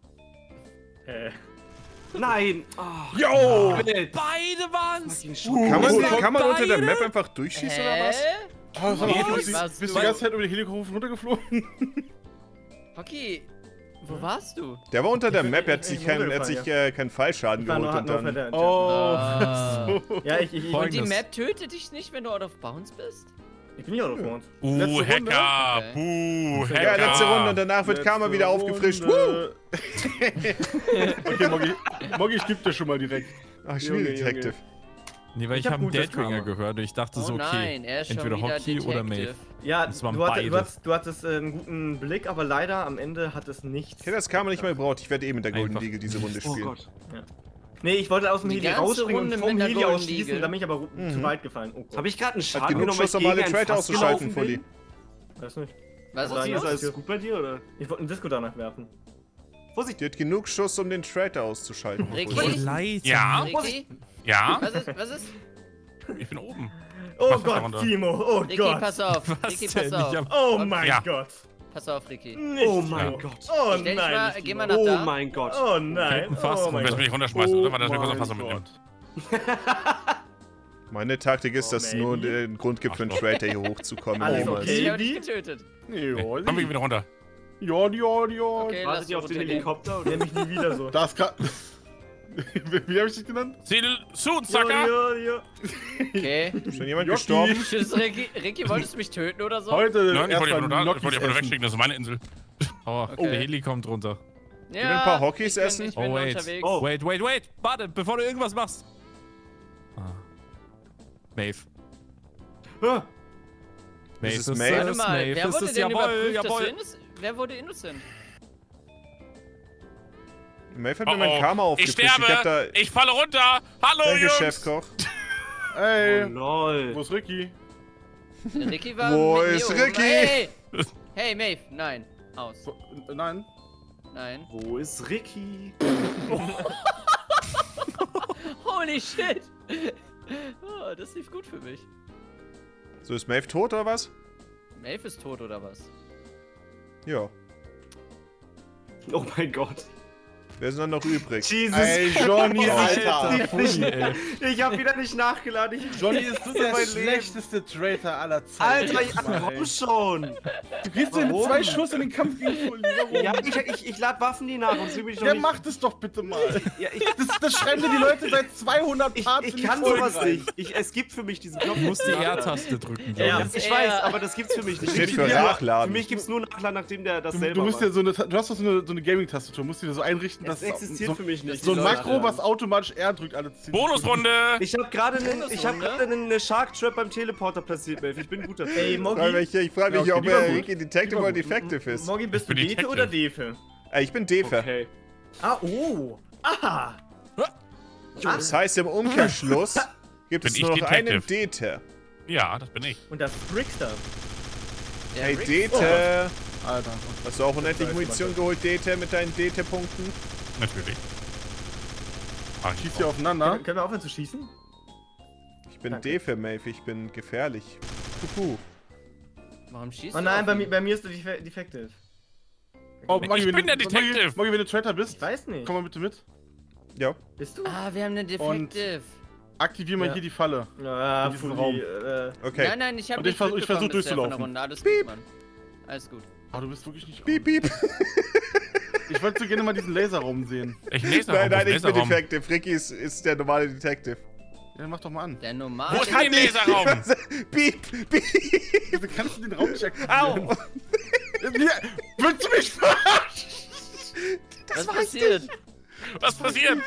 Äh. Nein! Oh, Yo! Bild. Beide waren's! Kann man, Uh, kann man unter der beide? Map einfach durchschießen oder was? Hä? Oh, das war Nee, doch was bist, warst bist du? die ganze Zeit über die Helikopter runtergeflogen? Hockey, wo warst du? Der war unter der bin- Map, er hat ich sich, bin keinen, er hat runtergefallen, sich äh, keinen Fallschaden Ich war nur, geholt nur und nur dann. verdammt. Oh, Ah. so. Ja, ich, ich, ich, Und die Folgendes. Map tötet dich nicht, wenn du out of bounds bist? ich bin ja auch vor uns. Uh, Letzte Runde? Hacker. Okay. Buh, Hacker. Ja, letzte Runde und danach wird Karma wieder aufgefrischt. Woo! Runde. Okay, Moggi, Moggi, ich geb dir schon mal direkt. Ach, schwierig, Junge, Detective. Nee, weil Ich ich, hab habe einen gutes Deadringer Karma. gehört und ich dachte Oh so, okay. nein, er ist schon entweder wieder Hockey oder Detective. Maeve. Ja, Das waren du, hatte, beide. du, hattest, du hattest äh, einen guten Blick, aber leider am Ende hat es nichts. Ich hätte das Karma nicht mal gebraucht. Ich werde eh mit der Golden Einfach. League diese Runde Oh spielen. Gott. Nee, ich wollte aus dem Die Heli ganze rausspringen Runde und vom mit einer Heli Golden ausschießen, Eagle. da bin ich aber Mhm. zu weit gefallen. Oh Gott. Hab ich gerade einen Hat Schaden genug genommen, weil Schuss, ich um alle gegen ein Trade Fass auszuschalten, gelaufen Fully. bin? Weiß nicht. Was Nein, ist das Ist los? ist- alles gut bei dir, oder? Ich wollte einen Disco danach werfen. Vorsicht! Die hat genug Schuss, um den Trader auszuschalten. Ricky? Fully. Leid. Ja, Ricky? ja. Was ist, was ist? Ich bin oben. Oh Was ist da Gott, runter? Timo, oh Ricky, Gott. pass auf. Was Ricky, denn? pass auf. Ich hab- Oh mein Ja. Gott. Pass auf, Ricky. Nicht Oh mein Timo. Gott. Oh Stell dich nein. mal, nicht geh Timo. mal nach Oh da. mein Gott. Oh nein. Fast. Oh Du mein wirst Gott. mich runterschmeißen, oder? Weil das Oh mir kurz mein Fassung mitnehmen. Gott. Meine Taktik ist, Oh, dass es nur maybe. einen Grund gibt für einen Trader hier hochzukommen. Alles niemals. okay? Ich hab dich Wie? getötet. Ja, Komm wir wieder runter. ja, ja, ja. Okay, lass Wartet ihr auf den runtergehen. Helikopter? Oder? Nenn mich nie wieder so. Da ist grad. wie wie hab ich dich genannt? Ziel zu, Ja, Zacker. ja, ja. Okay. Ist schon jemand Jockey. gestorben? Tschüss, Ricky. Ricky, wolltest du mich töten oder so? Heute Nein, ich wollte dich erstmal aber nur da- ich Gnocchis wollte dich aber nur essen. wegschicken, das ist meine Insel. Oh, Okay. der Heli kommt runter. Ja, will ein paar Hockeys ich bin, essen? Ich bin Oh, wait. unterwegs. Oh. Wait, wait, wait. Warte, bevor du irgendwas machst. Ah. Maeve. Ah, Maeve es ist Maeve? Warte es, mal, Maeve wer ist wurde es, denn jawohl, überprüft, dass du jawohl. innocent? Wer wurde innocent? Maeve hat Oh, mir mein oh. Karma Ich aufgefrischt. Ich hab sterbe. da. Ich falle runter. Hallo, Danke, Jungs. Chefkoch. Ey, oh lol. wo ist Ricky? Ricky war Wo mit mir ist oben. Ricky? Hey! Hey, Maeve, nein. Aus. Wo- äh, Nein. Nein. Wo ist Ricky? Holy shit! Oh, das lief gut für mich. So, ist Maeve tot oder was? Maeve ist tot oder was? Ja. Oh mein Gott. Wer ist denn noch übrig? Jesus. Ey, Johnny, Alter, Alter. Fully, ey. Ich hab wieder nicht nachgeladen. Ich, Johnny ist der mein schlechteste Traitor aller Zeiten. Alter, ich komm schon. Du gehst ja mit Warum? zwei Schuss in den Kampf gegen Fully. Warum? Ja, ich, ich, ich lade Waffen nie nach und so bin ich doch Der nicht. macht es doch bitte mal. Ja, ich, Das, das schreiben dir die Leute seit zweihundert ich, Parts ich in die kann Folgen sowas rein. nicht. Ich, es gibt für mich diesen Knopf. Du musst die Nachladen. R-Taste drücken, Ja. glaube Das, ich. ich Ja. weiß, aber das gibt's für mich nicht. Steht für Ja, Nachladen. Für mich gibt's nur Nachladen, nachdem der das Du, selber du musst ja macht. so eine, Ta- du hast doch so eine, so eine Gaming-Tastatur, musst du dir so einrichten, das Das existiert so, für mich nicht. so ein Die Makro, Leute- was automatisch R drückt alle zehn Bonusrunde! Ich habe gerade einen, ich hab Bonusrunde? gerade eine Shark Trap beim Teleporter platziert, Melf. Ich bin ein guter Ey, Ich Moggi. frage mich, ich frag mich Ja, okay, ob lieber er gut. Ricky Detective oder Defective ist. Moggi, bist du Ich bin Dete Detective. oder Defe? Äh, ich bin Defe. Okay. Ah, oh. Aha. Das heißt, im Umkehrschluss gibt Bin es ich nur noch einen Detective? Dete. Ja, das bin ich. Und das ist Brickster. Der Hey, Rick- Dete. Alter. Hast du auch unendlich Munition geholt, Dete, mit deinen Dete-Punkten? Natürlich. Ach, ich Schießt ihr aufeinander? Können, können wir aufhören zu schießen? Ich bin Danke. Defe, Melf, ich bin gefährlich. Puhu. Warum schießt Oh du nein, auf bei, ihn? mir- bei mir ist du Def- Defective. Oh, Ich Moggi, wenn bin du- der Detective. Moggi, Moggi, wenn du Traitor bist, Ich weiß nicht. komm mal bitte mit. Ja. Bist du? Ah, wir haben einen Und- Defective. Aktivier mal Ja. hier die Falle. Ah, in diesem Fully, Raum. äh, Okay. Nein, nein, ich habe Und ich nicht versuch- ich versuch mitbekommen bisher von der durchzulaufen. Runde. Alles Piep. gut, Mann. Alles gut. Aber du bist wirklich nicht. Piep, piep. Ich wollte so gerne mal diesen Laserraum sehen. Ich lese Nein, nein, ich bin Defective. Ricky ist, ist der normale Detective. Ja, mach doch mal an. Der Wo normale. ist denn der Laserraum? Piep, piep. Wieso kannst du den Raum nicht aktivieren? Au. Ja, willst du mich verarschen? Was passiert? Was passiert?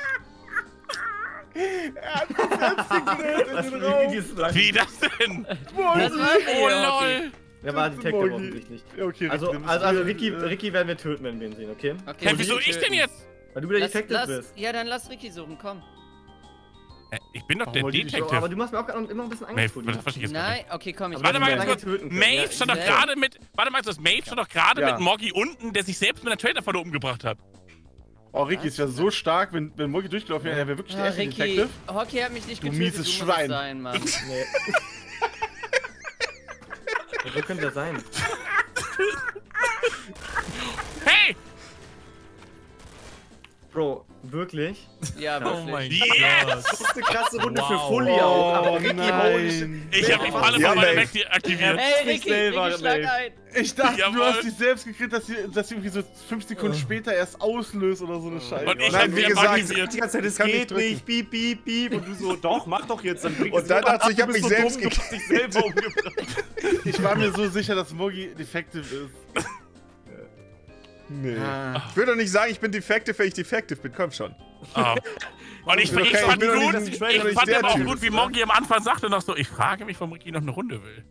was für ein dieses Lang. Wie das denn? Was war Oh denn? lol! Der war Detective Moggi. offensichtlich. Ja, okay, Also, dann bist also, du also hier, Ricky, äh, Ricky werden wir töten, wenn wir ihn sehen, okay? Okay, Hä, wieso ich denn jetzt? Weil du der Lass, Detective lass, bist. ja, dann lass Ricky suchen, komm. Hä, Ich bin doch Warum der wollt ihr dich So, aber Detective. du machst mir auch gerade immer ein bisschen Angst, Maeve, Fully. das verstehe ich jetzt gar Nein, nicht. okay, komm, ich Aber Warte wir mal lange ganz kurz. töten können. Maeve Ja, stand doch ja. gerade mit. Warte mal, das Maeve stand doch gerade Ja. mit Moggi unten, der sich selbst mit einer Traitor-Falle umgebracht hat. Oh, Ricky ist ja so stark, wenn, wenn Moggi durchgelaufen wäre, er wäre wirklich der Ah, echte Ricky, Detective. Hockey hat mich nicht Du getötet, mieses musst Schwein. es sein, Mann. Nee. Ja, so könnte er sein. Hey! Bro, wirklich? Ja, Oh wirklich. mein Yes! Gott. Das ist eine krasse Runde für Wow. Fully auch. Aber Oh Ricky, holy shit. nein. Ich hab die Falle Ja, von meiner Maeve. weg aktiviert. Hey, sich Ricky, selber, Ricky, schlag Maeve. ein. Ich dachte, Jawohl. du hast dich selbst gekriegt, dass sie, dass sie irgendwie so fünf Sekunden später erst auslöst oder so eine Scheiße. Und ich Nein, hab wie sie gesagt, aktiviert. Die ganze Zeit, es Kann geht nicht drücken. nicht, piep, piep, piep. Und du so, doch, mach doch jetzt. Dann bringt Und es dann jemand dachte ich, ich ab, hab du mich bist so selbst dumm, du hast dich selber umgebracht. Ich war mir so sicher, dass Moggi Defective ist. Nee. Ah. Ich will doch nicht sagen, ich bin Defective, wenn ich Defective bin. Komm schon. Ah. Und ich, Okay, ich ich fand bin doch nicht, gut, dass die ich Traitor nicht fand der aber auch Typ gut, ist, wie ne? Moggi am Anfang sagte noch so, ich frage mich, warum Ricky noch eine Runde will.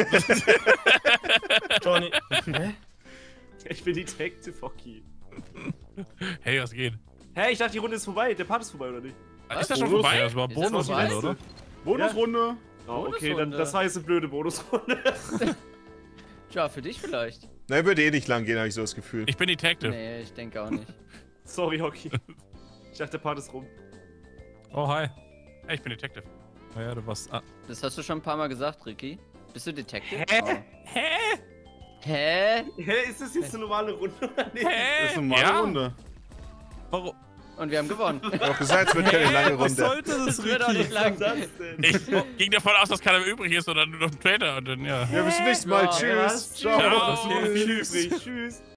Johnny. Hä? Ich bin Detective Hockey. Hey, was geht? Hä, ich dachte, die Runde ist vorbei. Der Part ist vorbei, oder nicht? Ist das schon Bonus? vorbei? Ja, das war Ist das Bonusrunde, vorbei? oder? Bonusrunde. Oh, okay, dann, Bonusrunde. das war jetzt eine blöde Bonusrunde. Tja, für dich vielleicht. Nein, würde eh nicht lang gehen, habe ich so das Gefühl. Ich bin Detective. Nee, ich denke auch nicht. Sorry, Hockey. Ich dachte, der Part ist rum. Oh, hi. Hey, ich bin Detective. Naja, du warst. Ah, Das hast du schon ein paar Mal gesagt, Ricky. Bist du Detective? Hä? Oh. Hä? Hä? Hä, ist das jetzt eine normale Runde oder nicht? Das Hä? ist eine normale Ja? Runde. warum? Und wir haben gewonnen. Ich hab auch gesagt, es wird keine lange Was Runde. sollte das, Das wird auch Ricky? nicht lang. Was ist das denn? Ich ging davon aus, dass keiner mehr übrig ist, sondern nur noch ein Trader und dann, ja. Ja, bis zum nächsten Mal. Ja, Tschüss. was? Ciao. Ciao. Viel übrig. Tschüss.